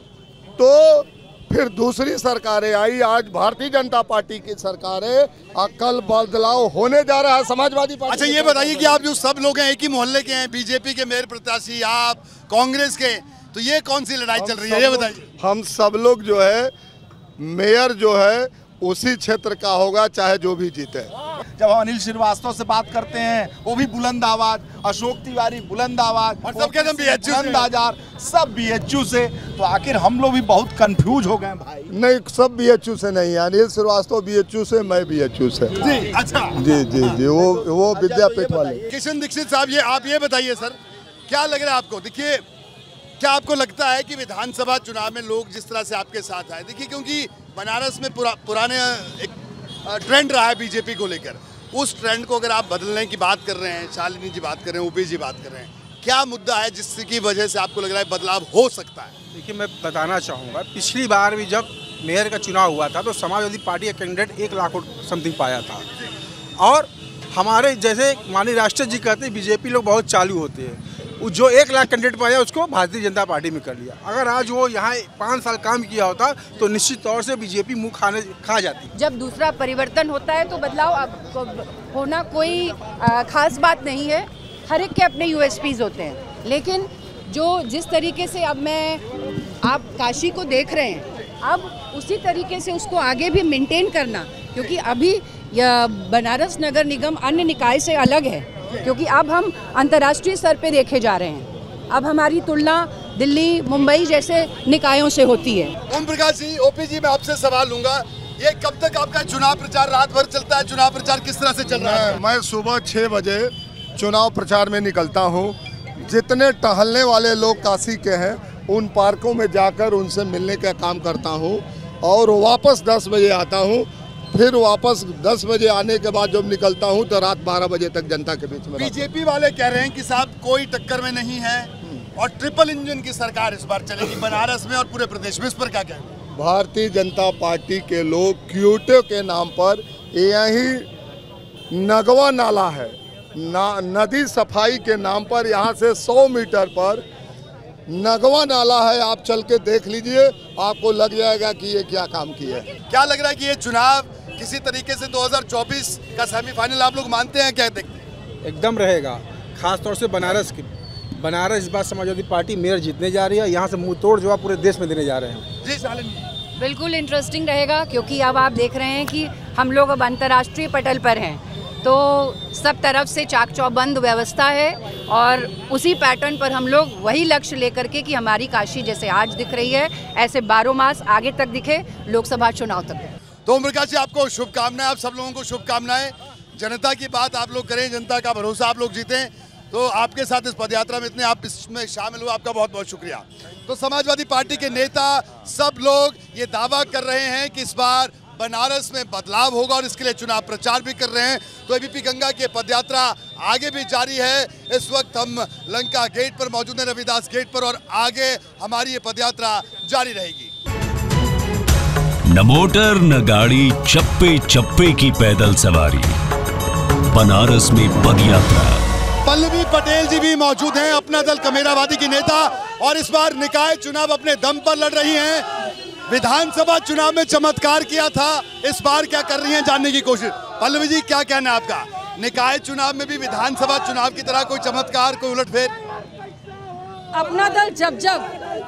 तो फिर दूसरी सरकारें आई, आज भारतीय जनता पार्टी की सरकार है, कल बदलाव होने जा रहा है समाजवादी पार्टी। अच्छा, ये बताइए कि आप जो सब लोग हैं एक ही मोहल्ले के हैं, बीजेपी के मेयर प्रत्याशी, आप कांग्रेस के, तो ये कौन सी लड़ाई चल रही है, ये बताइए। हम सब लोग जो है, मेयर जो है उसी क्षेत्र का होगा, चाहे जो भी जीते। जब हम अनिल श्रीवास्तव से बात करते हैं, वो भी बुलंद आवाज, अशोक तिवारी बुलंद आवाज, और सब कहते हैं बीएचयू से, बुलंद आवाज, सब बीएचयू से, तो आखिर हम लोग भी बहुत कंफ्यूज हो गए भाई। नहीं, सब बीएचयू से नहीं, अनिल श्रीवास्तव बीएचयू से, मैं बीएचयू से। जी, अच्छा, जी जी जी, वो वो विद्यापीठ वाले। किशन दीक्षित साहब, ये आप ये बताइए सर, क्या लग रहा है आपको? देखिए, क्या आपको लगता है कि विधानसभा चुनाव में लोग जिस तरह से आपके साथ आए, देखिए क्योंकि बनारस में पुरा, पुराने एक ट्रेंड रहा है बीजेपी को लेकर, उस ट्रेंड को अगर आप बदलने की बात कर रहे हैं, शालिनी जी बात कर रहे हैं, ओपी जी बात कर रहे हैं, क्या मुद्दा है जिसकी वजह से आपको लग रहा है बदलाव हो सकता है? देखिए, मैं बताना चाहूँगा, पिछली बार भी जब मेयर का चुनाव हुआ था तो समाजवादी पार्टी का कैंडिडेट एक लाख समथिंग पाया था, और हमारे जैसे माननीय राष्ट्रपति जी कहते हैं बीजेपी लोग बहुत चालू होते हैं, जो एक लाख कैंडिडेट पाया उसको भारतीय जनता पार्टी में कर लिया। अगर आज वो यहाँ पाँच साल काम किया होता तो निश्चित तौर से बीजेपी मुँह खाने खा जाती। जब दूसरा परिवर्तन होता है तो बदलाव होना कोई खास बात नहीं है, हर एक के अपने यूएसपीज होते हैं, लेकिन जो जिस तरीके से अब मैं आप काशी को देख रहे हैं, अब उसी तरीके से उसको आगे भी मेंटेन करना, क्योंकि अभी यह बनारस नगर निगम अन्य निकाय से अलग है, क्योंकि अब हम अंतर्राष्ट्रीय स्तर पे देखे जा रहे हैं, अब हमारी तुलना दिल्ली, मुंबई जैसे निकायों से होती है। ओम प्रकाश जी, ओपी जी, मैं आपसे सवाल लूंगा, ये कब तक आपका चुनाव प्रचार रात भर चलता है? चुनाव प्रचार किस तरह से चल रहा है? मैं सुबह छः बजे चुनाव प्रचार में निकलता हूँ। जितने टहलने वाले लोग काशी के हैं उन पार्कों में जाकर उनसे मिलने का काम करता हूँ और वापस दस बजे आता हूँ। फिर वापस दस बजे आने के बाद जब निकलता हूँ तो रात बारह बजे तक जनता के बीच में। बीजेपी वाले कह रहे हैं कि साहब कोई टक्कर में नहीं है और ट्रिपल इंजन की सरकार इस बार चलेगी बनारस में और पूरे प्रदेश में। इस पर क्या कहेंगे? भारतीय जनता पार्टी के लोग क्यूटो के नाम पर यही नगवा नाला है ना, नदी सफाई के नाम पर यहाँ से सौ मीटर पर नगवा नाला है। आप चल के देख लीजिए, आपको लग जाएगा कि ये क्या काम किया है। क्या लग रहा है कि ये चुनाव किसी तरीके से दो हज़ार चौबीस का सेमीफाइनल आप लोग मानते हैं? क्या देखते हैं? एकदम रहेगा, खासतौर से बनारस की। बनारस इस बार समाजवादी पार्टी मेयर जीतने जा रही है। यहाँ से मुंह तोड़ जवाब पूरे देश में देने जा रहे हैं। जी शालिनी, बिल्कुल इंटरेस्टिंग रहेगा क्योंकि अब आप देख रहे हैं कि हम लोग अब अंतर्राष्ट्रीय पटल पर हैं, तो सब तरफ से चाक चौबंद व्यवस्था है और उसी पैटर्न पर हम लोग वही लक्ष्य लेकर के कि हमारी काशी जैसे आज दिख रही है ऐसे बारह मास आगे तक दिखे, लोकसभा चुनाव तक। तो ओम प्रकाश जी, आपको शुभकामनाएं, आप सब लोगों को शुभकामनाएं। जनता की बात आप लोग करें, जनता का भरोसा आप लोग जीतें। तो आपके साथ इस पदयात्रा में इतने आप इसमें शामिल हुए, आपका बहुत बहुत शुक्रिया। तो समाजवादी पार्टी के नेता सब लोग ये दावा कर रहे हैं कि इस बार बनारस में बदलाव होगा और इसके लिए चुनाव प्रचार भी कर रहे हैं। तो एबीपी गंगा की पदयात्रा आगे भी जारी है। इस वक्त हम लंका गेट पर मौजूद हैं, रविदास गेट पर, और आगे हमारी ये पदयात्रा जारी रहेगी। न मोटर न गाड़ी, चप्पे चप्पे की पैदल सवारी, बनारस में पदयात्रा। पल्लवी पटेल जी भी मौजूद हैं, अपना दल कमेरावादी की नेता, और इस बार निकाय चुनाव अपने दम पर लड़ रही हैं। विधानसभा चुनाव में चमत्कार किया था, इस बार क्या कर रही हैं जानने की कोशिश। पल्लवी जी, क्या कहना है आपका? निकाय चुनाव में भी विधानसभा चुनाव की तरह कोई चमत्कार, कोई उलटफेर? अपना दल जब जब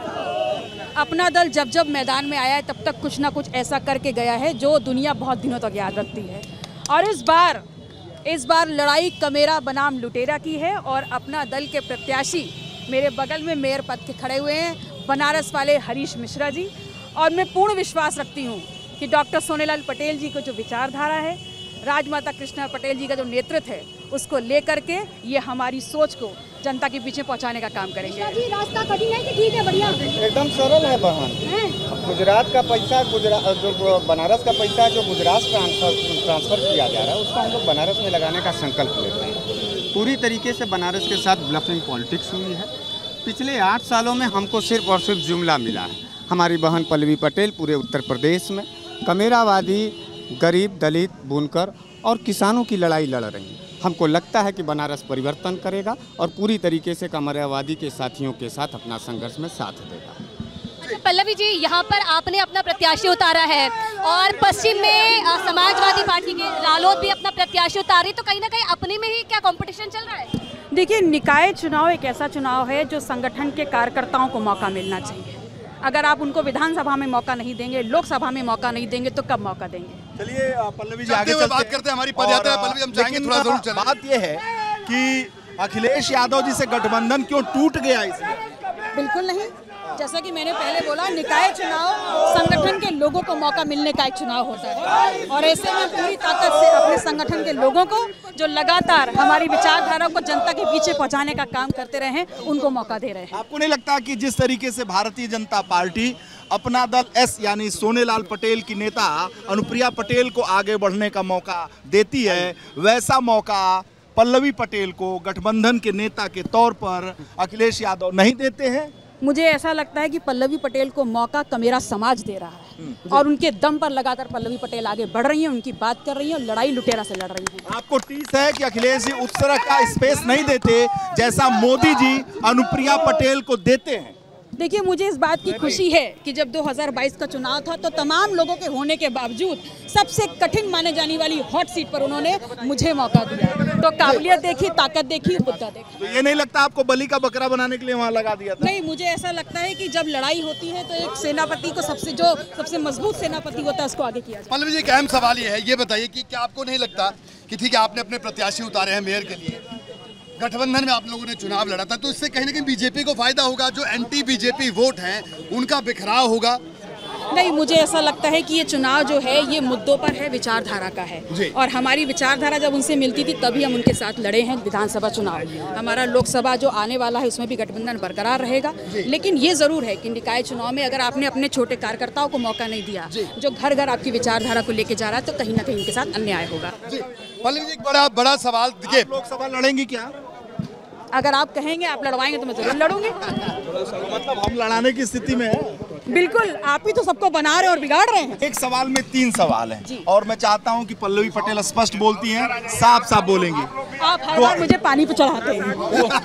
अपना दल जब जब मैदान में आया है तब तक कुछ ना कुछ ऐसा करके गया है जो दुनिया बहुत दिनों तक याद रखती है। और इस बार इस बार लड़ाई कमेरा बनाम लुटेरा की है और अपना दल के प्रत्याशी मेरे बगल में मेयर पद के खड़े हुए हैं, बनारस वाले हरीश मिश्रा जी। और मैं पूर्ण विश्वास रखती हूँ कि डॉक्टर सोनेलाल पटेल जी को जो विचारधारा है, राजमाता कृष्णा पटेल जी का जो नेतृत्व है, उसको लेकर के ये हमारी सोच को जनता के पीछे पहुंचाने का काम करेंगे। जी, रास्ता कठिन है कि ठीक है, बढ़िया? एकदम सरल है बहन। गुजरात का पैसा, गुजरात जो बनारस का पैसा जो गुजरात ट्रांसफर ट्रांसफर किया जा रहा है, उसको हम लोग बनारस में लगाने का संकल्प लेते हैं। पूरी तरीके से बनारस के साथ ब्लफिंग पॉलिटिक्स हुई है। पिछले आठ सालों में हमको सिर्फ और सिर्फ जुमला मिला है। हमारी बहन पल्लवी पटेल पूरे उत्तर प्रदेश में कमेरावादी, गरीब, दलित, बुनकर और किसानों की लड़ाई लड़ रही हैं। हमको लगता है कि बनारस परिवर्तन करेगा और पूरी तरीके से कमेरावादी के साथियों के साथ अपना संघर्ष में साथ देगा। पल्लवी जी, यहाँ पर आपने अपना प्रत्याशी उतारा है और पश्चिम में आ, समाजवादी पार्टी के रालोद भी अपना प्रत्याशी उतारी, तो कहीं ना कहीं अपने में ही क्या कंपटीशन चल रहा है? देखिए, निकाय चुनाव एक ऐसा चुनाव है जो संगठन के कार्यकर्ताओं को मौका मिलना चाहिए। अगर आप उनको विधानसभा में मौका नहीं देंगे, लोकसभा में मौका नहीं देंगे, तो कब मौका देंगे? चलिए पल्लवी जी, आगे बात करते हैं हमारी पदयात्रा। पल्लवी, हम चाहेंगे थोड़ा जरूर चलें। बात यह है कि अखिलेश यादव जी से गठबंधन क्यों टूट गया इसमें? बिल्कुल नहीं। जैसा कि मैंने पहले बोला, निकाय चुनाव संगठन के लोगों को मौका मिलने का एक चुनाव होता है और ऐसे में पूरी ताकत से अपने संगठन के लोगों को, जो लगातार हमारी विचारधारा को जनता के पीछे पहुंचाने का काम करते रहे हैं, उनको मौका दे रहे हैं। आपको नहीं लगता कि जिस तरीके से भारतीय जनता पार्टी अपना दल एस यानी सोनेलाल पटेल की नेता अनुप्रिया पटेल को आगे बढ़ने का मौका देती है, वैसा मौका पल्लवी पटेल को गठबंधन के नेता के तौर पर अखिलेश यादव नहीं देते हैं? मुझे ऐसा लगता है कि पल्लवी पटेल को मौका कमेरा समाज दे रहा है और उनके दम पर लगातार पल्लवी पटेल आगे बढ़ रही हैं, उनकी बात कर रही हैं और लड़ाई लुटेरा से लड़ रही हैं। आपको टीस है कि अखिलेश जी उस तरह का स्पेस नहीं देते जैसा मोदी जी अनुप्रिया पटेल को देते हैं? देखिए, मुझे इस बात की खुशी है कि जब दो हज़ार बाईस का चुनाव था तो तमाम लोगों के होने के बावजूद सबसे कठिन माने जाने वाली हॉट सीट पर उन्होंने मुझे मौका दिया। तो काबिलियत देखी, ताकत देखी, मुद्दा देखा। तो ये नहीं लगता आपको बलि का बकरा बनाने के लिए वहाँ लगा दिया था? नहीं, मुझे ऐसा लगता है कि जब लड़ाई होती है तो एक सेनापति को सबसे जो सबसे मजबूत सेनापति होता है उसको आगे किया जाए। पल्लवी जी, एक अहम सवाल ये है, ये बताइए कि क्या आपको नहीं लगता कि ठीक है आपने अपने प्रत्याशी उतारे हैं मेयर के लिए, गठबंधन में आप लोगों ने चुनाव लड़ा था, तो इससे कहीं ना कहीं बीजेपी को फायदा होगा, जो एंटी बीजेपी वोट हैं उनका बिखराव होगा? नहीं, मुझे ऐसा लगता है कि ये चुनाव जो है ये मुद्दों पर है, विचारधारा का है, और हमारी विचारधारा जब उनसे मिलती थी तभी हम उनके साथ लड़े हैं विधानसभा चुनाव। हमारा लोकसभा जो आने वाला है उसमें भी गठबंधन बरकरार रहेगा, लेकिन ये जरूर है कि निकाय चुनाव में अगर आपने अपने छोटे कार्यकर्ताओं को मौका नहीं दिया, जो घर घर आपकी विचारधारा को लेके जा रहा है, तो कहीं ना कहीं उनके साथ अन्याय होगा। पल्लवी जी, एक बड़ा बड़ा सवाल, देखिए लोकसभा लड़ेंगी क्या? अगर आप कहेंगे आप लड़वाएंगे तो मैं जरूर लड़ूंगी। मतलब हम लड़ाने की स्थिति में है। बिल्कुल, आप ही तो सबको बना रहे और बिगाड़ रहे हैं। एक सवाल में तीन सवाल हैं और मैं चाहता हूं कि पल्लवी पटेल स्पष्ट बोलती हैं, साफ साफ बोलेंगी। आप हर बार मुझे पानी पे चढ़ाते हैं।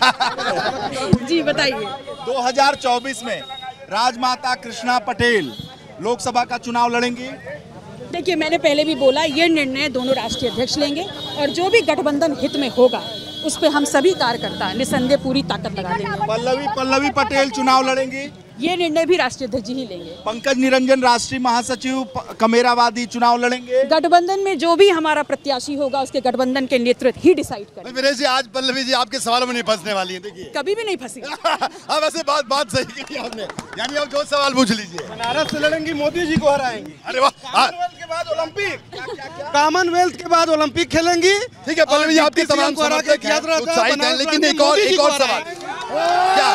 जी बताइए। दो हज़ार चौबीस में राजमाता कृष्णा पटेल लोकसभा का चुनाव लड़ेंगी? देखिए, मैंने पहले भी बोला, ये निर्णय दोनों राष्ट्रीय अध्यक्ष लेंगे और जो भी गठबंधन हित में होगा उस पे हम सभी कार्यकर्ता निसंदेह पूरी ताकत लगा देंगे। पल्लवी पल्लवी पटेल चुनाव लड़ेंगी? ये निर्णय भी राष्ट्रीय अध्यक्ष ही लेंगे। पंकज निरंजन राष्ट्रीय महासचिव कमेरावादी चुनाव लड़ेंगे? गठबंधन में जो भी हमारा प्रत्याशी होगा उसके गठबंधन के नेतृत्व ही डिसाइड करेंगे। वीरेश जी, आज पल्लवी जी आपके सवालों में नहीं फंसने वाली है, देखिए कभी भी नहीं फंसी। हाँ, वैसे बात बात सही की आपने, यानी आप जो सवाल पूछ लीजिए। बनारस से लड़ेंगी, मोदी जी को हराएंगी। अरे वाह, कॉमनवेल्थ के बाद ओलंपिक, कॉमनवेल्थ के बाद ओलंपिक खेलेंगी। ठीक है पल्लवी जी, आपके तमाम समर्थक हैं, उत्साहित हैं, लेकिन एक और एक और सवाल, क्या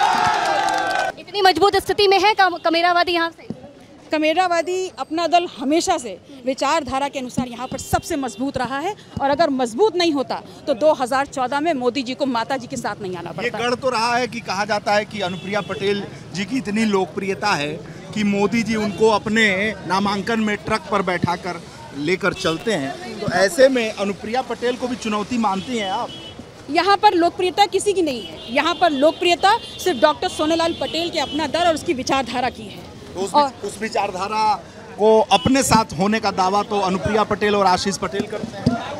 इतनी मजबूत स्थिति में है कमेरावादी यहाँ से? कमेरावादी अपना दल हमेशा से विचारधारा के अनुसार यहाँ पर सबसे मजबूत रहा है, और अगर मजबूत नहीं होता तो दो हज़ार चौदह में मोदी जी को माता जी के साथ नहीं आना पड़ता। ये गढ़ तो रहा है कि कहा जाता है कि अनुप्रिया पटेल जी की इतनी लोकप्रियता है कि मोदी जी उनको अपने नामांकन में ट्रक पर बैठाकर लेकर चलते हैं, तो ऐसे में अनुप्रिया पटेल को भी चुनौती मानती हैं आप? यहाँ पर लोकप्रियता किसी की नहीं है, यहाँ पर लोकप्रियता सिर्फ डॉक्टर सोनेलाल पटेल के अपना दल और उसकी विचारधारा की है। तो उस, और उस विचारधारा को अपने साथ होने का दावा तो अनुप्रिया पटेल और आशीष पटेल करते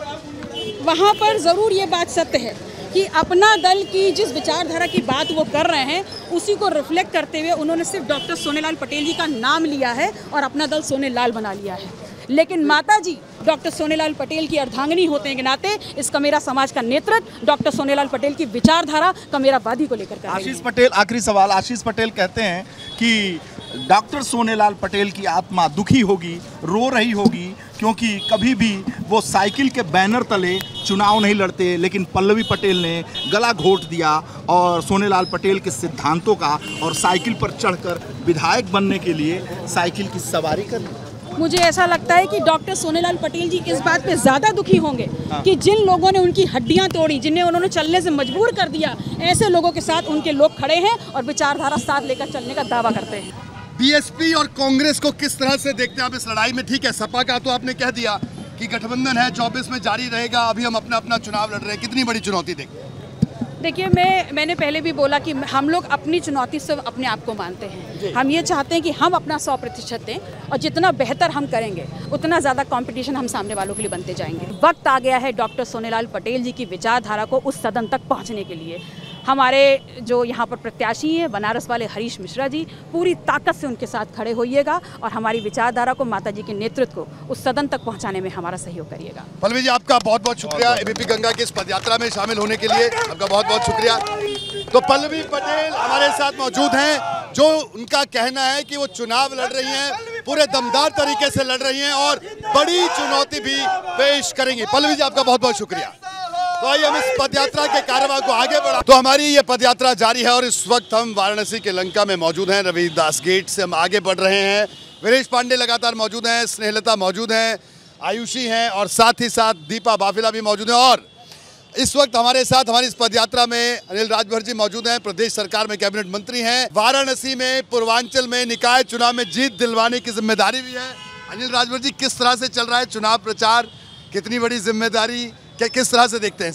हैं। वहाँ पर ज़रूर ये बात सत्य है कि अपना दल की जिस विचारधारा की बात वो कर रहे हैं उसी को रिफ्लेक्ट करते हुए उन्होंने सिर्फ डॉक्टर सोनेलाल पटेल जी का नाम लिया है और अपना दल सोनेलाल बना लिया है, लेकिन माता जी डॉक्टर सोनेलाल पटेल की अर्धांगिनी होने के नाते इस कमेरा समाज का नेतृत्व डॉक्टर सोनेलाल पटेल की विचारधारा कमेरावादी को लेकर कर आशीष पटेल, आखिरी सवाल, आशीष पटेल कहते हैं कि डॉक्टर सोनेलाल पटेल की आत्मा दुखी होगी, रो रही होगी, क्योंकि कभी भी वो साइकिल के बैनर तले चुनाव नहीं लड़ते, लेकिन पल्लवी पटेल ने गला घोट दिया और सोनेलाल पटेल के सिद्धांतों का और साइकिल पर चढ़कर विधायक बनने के लिए साइकिल की सवारी कर। मुझे ऐसा लगता है कि डॉक्टर सोनेलाल पटेल जी इस बात पे ज़्यादा दुखी होंगे कि जिन लोगों ने उनकी हड्डियां तोड़ी, जिन्हें उन्होंने चलने से मजबूर कर दिया, ऐसे लोगों के साथ उनके लोग खड़े हैं और विचारधारा साथ लेकर चलने का दावा करते हैं। बीएसपी और कांग्रेस को किस तरह से देखते हैं आप इस लड़ाई में? ठीक है, सपा का तो आपने कह दिया कि गठबंधन है, चौबीस में जारी रहेगा, अभी हम अपना अपना चुनाव लड़ रहे हैं, कितनी बड़ी चुनौती देखते हैं? देखिए, मैं मैंने पहले भी बोला कि हम लोग अपनी चुनौती से अपने आप को मानते हैं। हम ये चाहते हैं कि हम अपना सौ प्रतिशत दें और जितना बेहतर हम करेंगे उतना ज़्यादा कंपटीशन हम सामने वालों के लिए बनते जाएंगे। वक्त आ गया है डॉक्टर सोनेलाल पटेल जी की विचारधारा को उस सदन तक पहुँचने के लिए। हमारे जो यहाँ पर प्रत्याशी हैं बनारस वाले हरीश मिश्रा जी, पूरी ताकत से उनके साथ खड़े होइएगा और हमारी विचारधारा को, माता जी के नेतृत्व को उस सदन तक पहुँचाने में हमारा सहयोग करिएगा। पल्लवी जी, आपका बहुत बहुत शुक्रिया एबीपी गंगा की इस पदयात्रा में शामिल होने के लिए, आपका बहुत बहुत शुक्रिया। तो पल्लवी पटेल हमारे साथ मौजूद हैं, जो उनका कहना है कि वो चुनाव लड़ रही हैं, पूरे दमदार तरीके से लड़ रही हैं और बड़ी चुनौती भी पेश करेंगी। पल्लवी जी, आपका बहुत बहुत शुक्रिया। तो आइए हम इस पदयात्रा के कार्यवाही को आगे बढ़ा। तो हमारी ये पदयात्रा जारी है और इस वक्त हम वाराणसी के लंका में मौजूद हैं। रविदास गेट से हम आगे बढ़ रहे हैं। वीरेश पांडे लगातार मौजूद हैं, स्नेहलता मौजूद हैं, आयुषी हैं और साथ ही साथ दीपा बाफिला भी मौजूद हैं। और इस वक्त हमारे साथ हमारी इस पदयात्रा में अनिल राजभर जी मौजूद हैं, प्रदेश सरकार में कैबिनेट मंत्री हैं। वाराणसी में पूर्वांचल में निकाय चुनाव में जीत दिलवाने की जिम्मेदारी भी है। अनिल राजभर जी, किस तरह से चल रहा है चुनाव प्रचार, कितनी बड़ी जिम्मेदारी, क्या किस तरह से देखते हैं?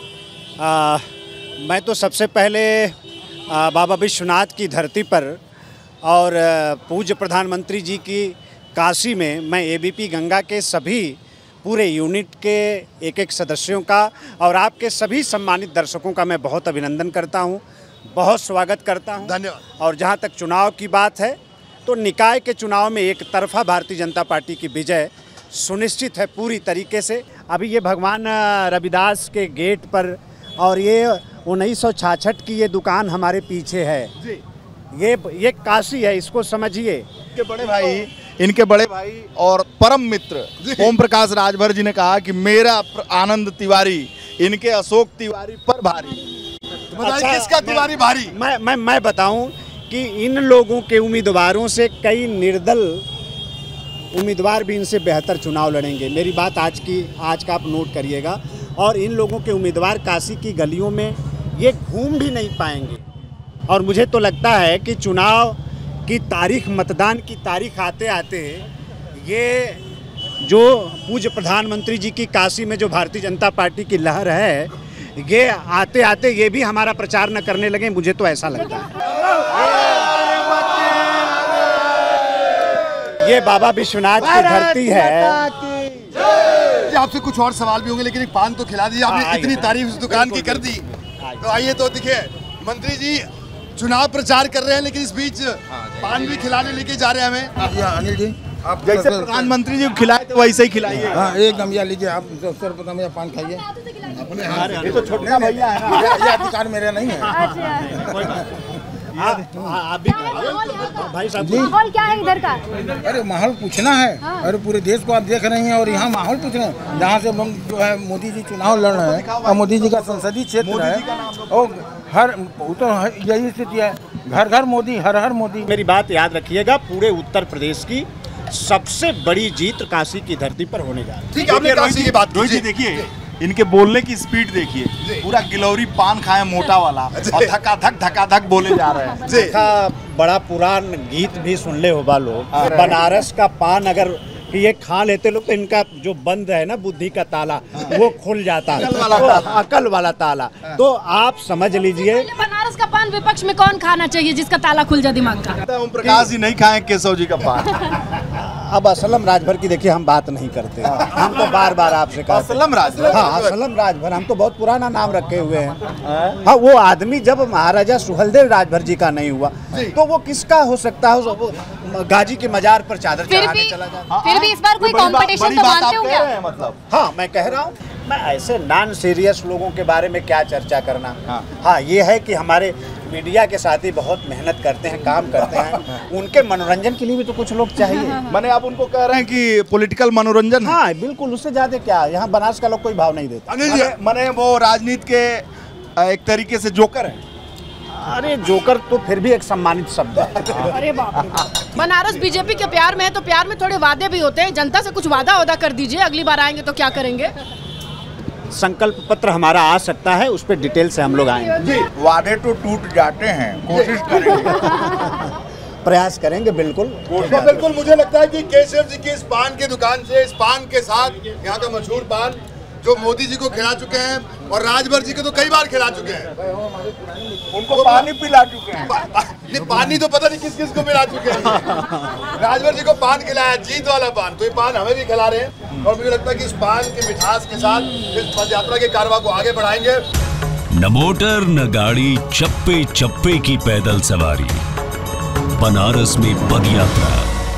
आ, मैं तो सबसे पहले आ, बाबा विश्वनाथ की धरती पर और पूज्य प्रधानमंत्री जी की काशी में मैं एबीपी गंगा के सभी पूरे यूनिट के एक एक सदस्यों का और आपके सभी सम्मानित दर्शकों का मैं बहुत अभिनंदन करता हूं, बहुत स्वागत करता हूं। धन्यवाद। और जहां तक चुनाव की बात है तो निकाय के चुनाव में एक तरफा भारतीय जनता पार्टी की विजय सुनिश्चित है पूरी तरीके से। अभी ये भगवान रविदास के गेट पर और ये उन्नीस सौ छियासठ की ये दुकान हमारे पीछे है, ये ये काशी है, इसको समझिए। इनके बड़े भाई इनके बड़े भाई और परम मित्र ओम प्रकाश राजभर जी ने कहा कि मेरा आनंद तिवारी इनके अशोक तिवारी पर भारी। तो बताइए किसका तिवारी भारी? मैं मैं मैं बताऊं कि इन लोगों के उम्मीदवारों से कई निर्दल उम्मीदवार भी इनसे बेहतर चुनाव लड़ेंगे। मेरी बात आज की आज का आप नोट करिएगा। और इन लोगों के उम्मीदवार काशी की गलियों में ये घूम भी नहीं पाएंगे। और मुझे तो लगता है कि चुनाव की तारीख, मतदान की तारीख आते आते ये जो पूज्य प्रधानमंत्री जी की काशी में जो भारतीय जनता पार्टी की लहर है, ये आते आते ये भी हमारा प्रचार न करने लगे। मुझे तो ऐसा लगता है। ये बाबा विश्वनाथ की धरती है। आपसे कुछ और सवाल भी होंगे, लेकिन एक पान तो खिला दीजिए। आपने इतनी तारीफ इस दुकान की कर दी, तो आइए तो देखिए मंत्री जी चुनाव प्रचार कर रहे हैं, लेकिन इस बीच पान भी खिलाने लेके जा रहे हैं हमें। अनिल जी आप जैसे प्रधानमंत्री जी को खिलाए तो वैसे ही खिलाइए। हाँ एकदम, या लीजिए आप सर्वप्रथम या पान खाइए अपने हाथ से। ये तो छोटा भैया है ना, ये अधिकार मेरा नहीं है। भाई साहब माहौल क्या है इधर का? अरे माहौल पूछना है। हाँ। अरे पूरे देश को आप देख रहे हैं और यहाँ माहौल पूछ रहे हैं। जहाँ से हम जो है मोदी जी चुनाव लड़ रहे हैं और मोदी जी का संसदीय क्षेत्र है और हर तो यही स्थिति है, घर घर मोदी, हर हर मोदी। मेरी बात याद रखिएगा, पूरे उत्तर प्रदेश की सबसे बड़ी जीत काशी की धरती पर होने जा रही है। ठीक है, आपने काशी की बात की। देखिए इनके बोलने की स्पीड देखिए, पूरा गिलौरी पान खाए मोटा वाला और धक्का धक धक्का धक बोले जा रहे हैं। देखा बड़ा पुरान गीत भी सुन ले होगा लोग, बनारस का पान अगर ये खा लेते लोग तो इनका जो बंद है ना बुद्धि का ताला वो खुल जाता है, अकल वाला ताला। तो आप समझ लीजिए बनारस का पान विपक्ष में कौन खाना चाहिए जिसका ताला खुल जाए दिमाग का? ओम प्रकाश जी नहीं खाए केशव जी का पान। अब असलम राजभर की देखिए हम बात नहीं करते, हम तो बार बार आपसे कहते हैं असलम राजभर। हाँ असलम राजभर, हम तो बहुत पुराना नाम रखे हुए हैं। हाँ वो आदमी जब महाराजा सुहेलदेव राजभर जी का नहीं हुआ तो वो किसका हो सकता है? वो गाजी के मजार पर चादर चढ़ाने चला जाता। फिर भी इस बार कोई कंपटीशन तो मानते हो क्या? मतलब हाँ मैं कह रहा हूँ, मैं ऐसे नॉन सीरियस लोगों के बारे में क्या चर्चा करना। हाँ, हाँ ये है कि हमारे मीडिया के साथी बहुत मेहनत करते हैं, काम करते हैं, उनके मनोरंजन के लिए भी तो कुछ लोग चाहिए। मैंने आप उनको कह रहे हैं कि पॉलिटिकल मनोरंजन। हाँ बिल्कुल, उससे ज्यादा क्या, यहाँ बनारस का लोग कोई भाव नहीं देता। मैंने वो राजनीति के एक तरीके से जोकर है। अरे जोकर तो फिर भी एक सम्मानित शब्द है। अरे बाप रे बाप। बनारस बीजेपी के प्यार में है तो प्यार में थोड़े वादे भी होते हैं। जनता से कुछ वादा वादा कर दीजिए, अगली बार आएंगे तो क्या करेंगे? संकल्प पत्र हमारा आ सकता है, उस पर डिटेल से हम लोग आएंगे। वादे तो टूट जाते हैं, कोशिश करेंगे। प्रयास करेंगे बिल्कुल। तो बिल्कुल मुझे लगता है कि केशव जी की इस पान की दुकान से, इस पान के साथ यहाँ का मशहूर पान जो मोदी जी को खिला चुके हैं और राजभर जी को तो कई बार खिला चुके हैं, उनको पानी पिला चुके हैं। नहीं पानी तो पता नहीं किस किस को पिला चुके हैं। राजभर जी को पान खिलाया, जीत वाला पान, तो ये पान हमें भी खिला रहे हैं। और मुझे लगता है कि इस पान की मिठास के साथ इस पद यात्रा के कारवां को आगे बढ़ाएंगे। न मोटर न गाड़ी, चप्पे चप्पे की पैदल सवारी, बनारस में पदयात्रा।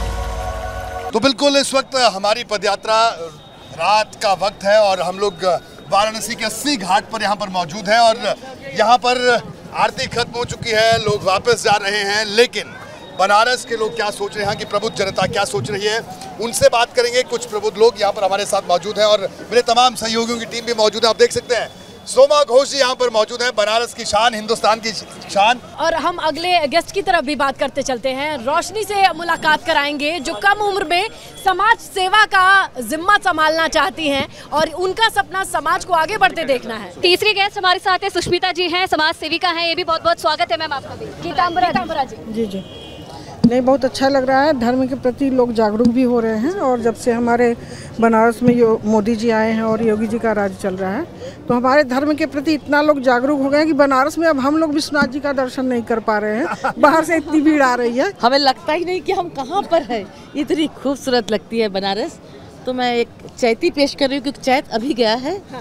तो बिल्कुल इस वक्त हमारी पदयात्रा रात का वक्त है और हम लोग वाराणसी के अस्सी घाट पर यहाँ पर मौजूद हैं और यहाँ पर आरती खत्म हो चुकी है, लोग वापस जा रहे हैं। लेकिन बनारस के लोग क्या सोच रहे हैं कि प्रबुद्ध जनता क्या सोच रही है, उनसे बात करेंगे। कुछ प्रबुद्ध लोग यहाँ पर हमारे साथ मौजूद हैं और मेरे तमाम सहयोगियों की टीम भी मौजूद है। आप देख सकते हैं सोमा घोष जी यहाँ पर मौजूद हैं, बनारस की शान, हिंदुस्तान की शान। और हम अगले गेस्ट की तरफ भी बात करते चलते हैं। रोशनी से मुलाकात कराएंगे जो कम उम्र में समाज सेवा का जिम्मा संभालना चाहती हैं और उनका सपना समाज को आगे बढ़ते देखना है। तीसरी गेस्ट हमारे साथ है, सुष्मिता जी हैं, समाज सेविका हैं। ये भी बहुत बहुत स्वागत है मैम आपका भी। गीतांबरा जी। जी जी नहीं, बहुत अच्छा लग रहा है। धर्म के प्रति लोग जागरूक भी हो रहे हैं और जब से हमारे बनारस में यो मोदी जी आए हैं और योगी जी का राज चल रहा है तो हमारे धर्म के प्रति इतना लोग जागरूक हो गए हैं कि बनारस में अब हम लोग विश्वनाथ जी का दर्शन नहीं कर पा रहे हैं। बाहर से इतनी भीड़ आ रही है, हमें लगता ही नहीं कि हम कहाँ पर हैं। इतनी खूबसूरत लगती है बनारस। तो मैं एक चैती पेश कर रही हूँ क्योंकि चैत अभी गया है। हाँ।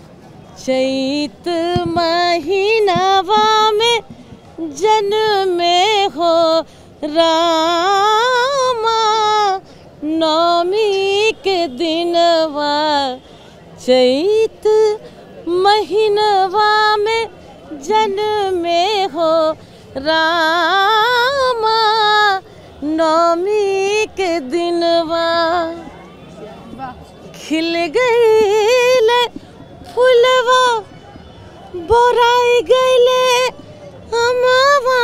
चैत महीनावा में जन्मे हो रामा, नौमी के दिनवा चैत महीनवा में जन्मे हो रामा, नौ नौमी के दिनवा खिल गईले फुलवा बोराई गईले अमावा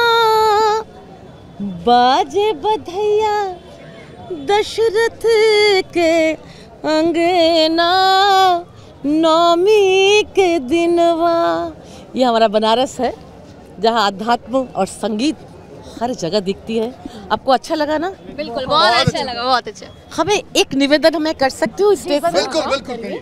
बाजे बधैया दशरथ के अंगना नौमी के दिनवा। ये हमारा बनारस है जहाँ अध्यात्म और संगीत हर जगह दिखती है। आपको अच्छा लगा ना? बिल्कुल, बहुत अच्छा लगा, बहुत अच्छा। हमें एक निवेदन हमें कर सकती हूँ स्टेज पर? बिल्कुल बिल्कुल।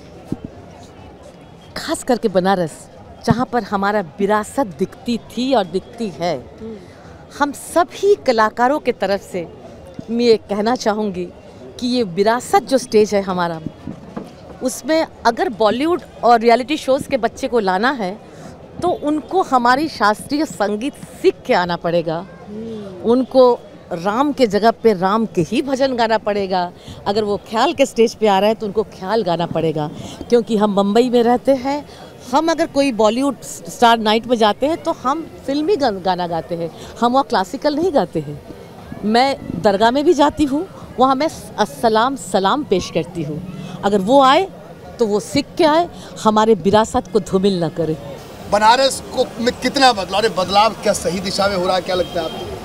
खास करके बनारस जहाँ पर हमारा विरासत दिखती थी और दिखती है, हम सभी कलाकारों के तरफ से मैं ये कहना चाहूँगी कि ये विरासत जो स्टेज है हमारा, उसमें अगर बॉलीवुड और रियलिटी शोज़ के बच्चे को लाना है तो उनको हमारी शास्त्रीय संगीत सीख के आना पड़ेगा। उनको राम के जगह पे राम के ही भजन गाना पड़ेगा। अगर वो ख्याल के स्टेज पे आ रहे हैं तो उनको ख्याल गाना पड़ेगा, क्योंकि हम मुंबई में रहते हैं। हम अगर कोई बॉलीवुड स्टार नाइट में जाते हैं तो हम फिल्मी गाना गाते हैं, हम वहाँ क्लासिकल नहीं गाते हैं। मैं दरगाह में भी जाती हूँ, वहाँ मैं अस्सलाम सलाम पेश करती हूँ। अगर वो आए तो वो सीख के आए, हमारे विरासत को धूमिल ना करे। बनारस को में कितना बदलाव, अरे बदलाव क्या सही दिशा में हो रहा है, क्या लगता है आपको?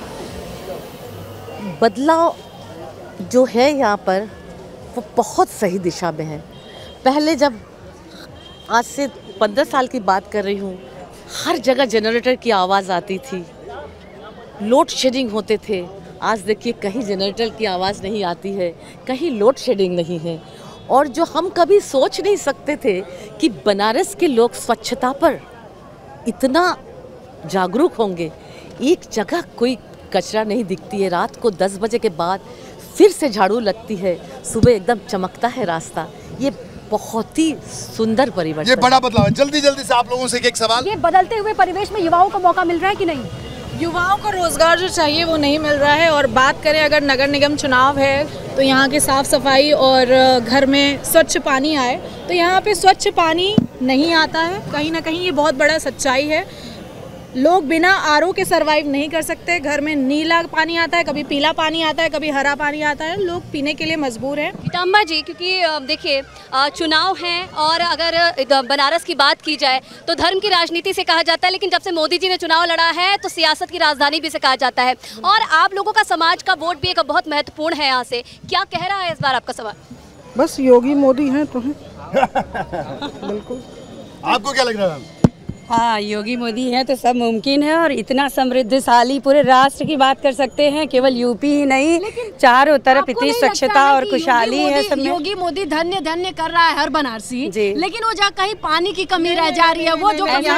बदलाव जो है यहाँ पर वो बहुत सही दिशा में है। पहले जब आज से पंद्रह साल की बात कर रही हूँ, हर जगह जनरेटर की आवाज़ आती थी, लोड शेडिंग होते थे। आज देखिए कहीं जनरेटर की आवाज़ नहीं आती है, कहीं लोड शेडिंग नहीं है। और जो हम कभी सोच नहीं सकते थे कि बनारस के लोग स्वच्छता पर इतना जागरूक होंगे। एक जगह कोई कचरा नहीं दिखती है, रात को दस बजे के बाद फिर से झाड़ू लगती है, सुबह एकदम चमकता है रास्ता। ये बहुत ही सुंदर परिवर्तन, ये बड़ा बदलाव है। जल्दी जल्दी से आप लोगों से एक सवाल, ये बदलते हुए परिवेश में युवाओं को मौका मिल रहा है कि नहीं? युवाओं को रोजगार जो चाहिए वो नहीं मिल रहा है। और बात करें अगर नगर निगम चुनाव है तो यहाँ के साफ़ सफाई और घर में स्वच्छ पानी आए, तो यहाँ पे स्वच्छ पानी नहीं आता है। कहीं ना कहीं ये बहुत बड़ा सच्चाई है। लोग बिना आर ओ के सरवाइव नहीं कर सकते। घर में नीला पानी आता है, कभी पीला पानी आता है, कभी हरा पानी आता है, लोग पीने के लिए मजबूर हैं। पीताम्बर जी, क्योंकि देखिए चुनाव हैं और अगर बनारस की बात की जाए तो धर्म की राजनीति से कहा जाता है, लेकिन जब से मोदी जी ने चुनाव लड़ा है तो सियासत की राजधानी भी से कहा जाता है। और आप लोगों का समाज का वोट भी एक बहुत महत्वपूर्ण है यहाँ से। क्या कह रहा है इस बार आपका सवाल? बस योगी मोदी हैं तो हैं। बिल्कुल। आपको क्या लग रहा है? हाँ, योगी मोदी है तो सब मुमकिन है। और इतना समृद्धशाली पूरे राष्ट्र की बात कर सकते हैं, केवल यूपी ही नहीं, चारों तरफ इतनी स्वच्छता और खुशहाली है सब में। योगी मोदी धन्य धन्य कर रहा है हर बनारसी, लेकिन वो जहाँ कहीं पानी की कमी रह जा रही है, वो जो विरोधी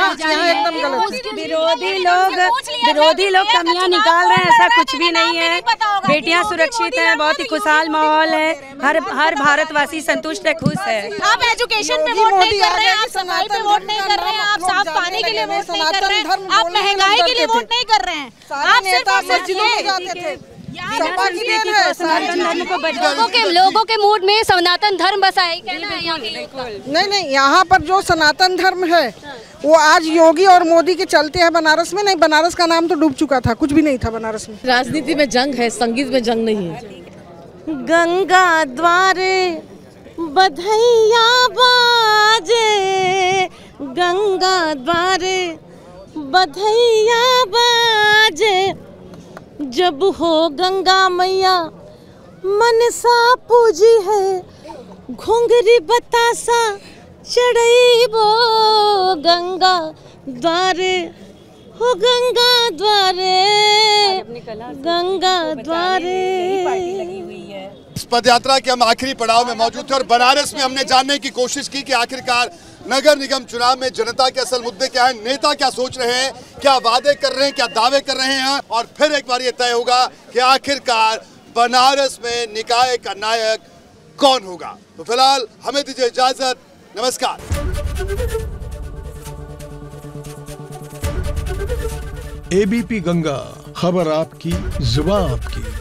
लोग विरोधी लोग कमियां निकाल रहे हैं, ऐसा कुछ भी नहीं है। बेटियां सुरक्षित हैं, बहुत ही खुशहाल माहौल है, हर हर भारतवासी संतुष्ट है, खुश है। आप एजुकेशन पे वोट नहीं कर रहे हैं, आप सफाई पे वोट नहीं कर रहे हैं, आप साफ पानी के लिए वोट नहीं कर रहे हैं, आप महंगाई के लिए वोट नहीं कर रहे हैं, आप सिर्फ मस्जिदों में जाते थे। लोगों के लोगों के मूड में सनातन धर्म बसा है, कहना है यहाँ के। नहीं नहीं, यहाँ पर जो सनातन धर्म है वो आज योगी और मोदी के चलते है बनारस में। नहीं, बनारस का नाम तो डूब चुका था, कुछ भी नहीं था बनारस में। राजनीति में जंग है, संगीत में जंग नहीं है। गंगा द्वारे बधैया बाजे, गंगा द्वारे बधैया बाजे, जब हो गंगा मैया मनसा पूजी है, घुंघरी बतासा चढ़ैबो गंगा द्वारे, हो गंगा द्वारे, गंगा द्वारे। इस पद यात्रा के हम आखिरी पड़ाव में मौजूद थे और बनारस में हमने जानने की कोशिश की कि आखिरकार नगर निगम चुनाव में जनता के असल मुद्दे क्या है, नेता क्या सोच रहे हैं, क्या वादे कर रहे हैं, क्या दावे कर रहे हैं, और फिर एक बार ये तय होगा कि आखिरकार बनारस में निकाय का नायक कौन होगा। तो फिलहाल हमें दीजिए इजाजत, नमस्कार। एबीपी गंगा, खबर आपकी, जुबान आपकी।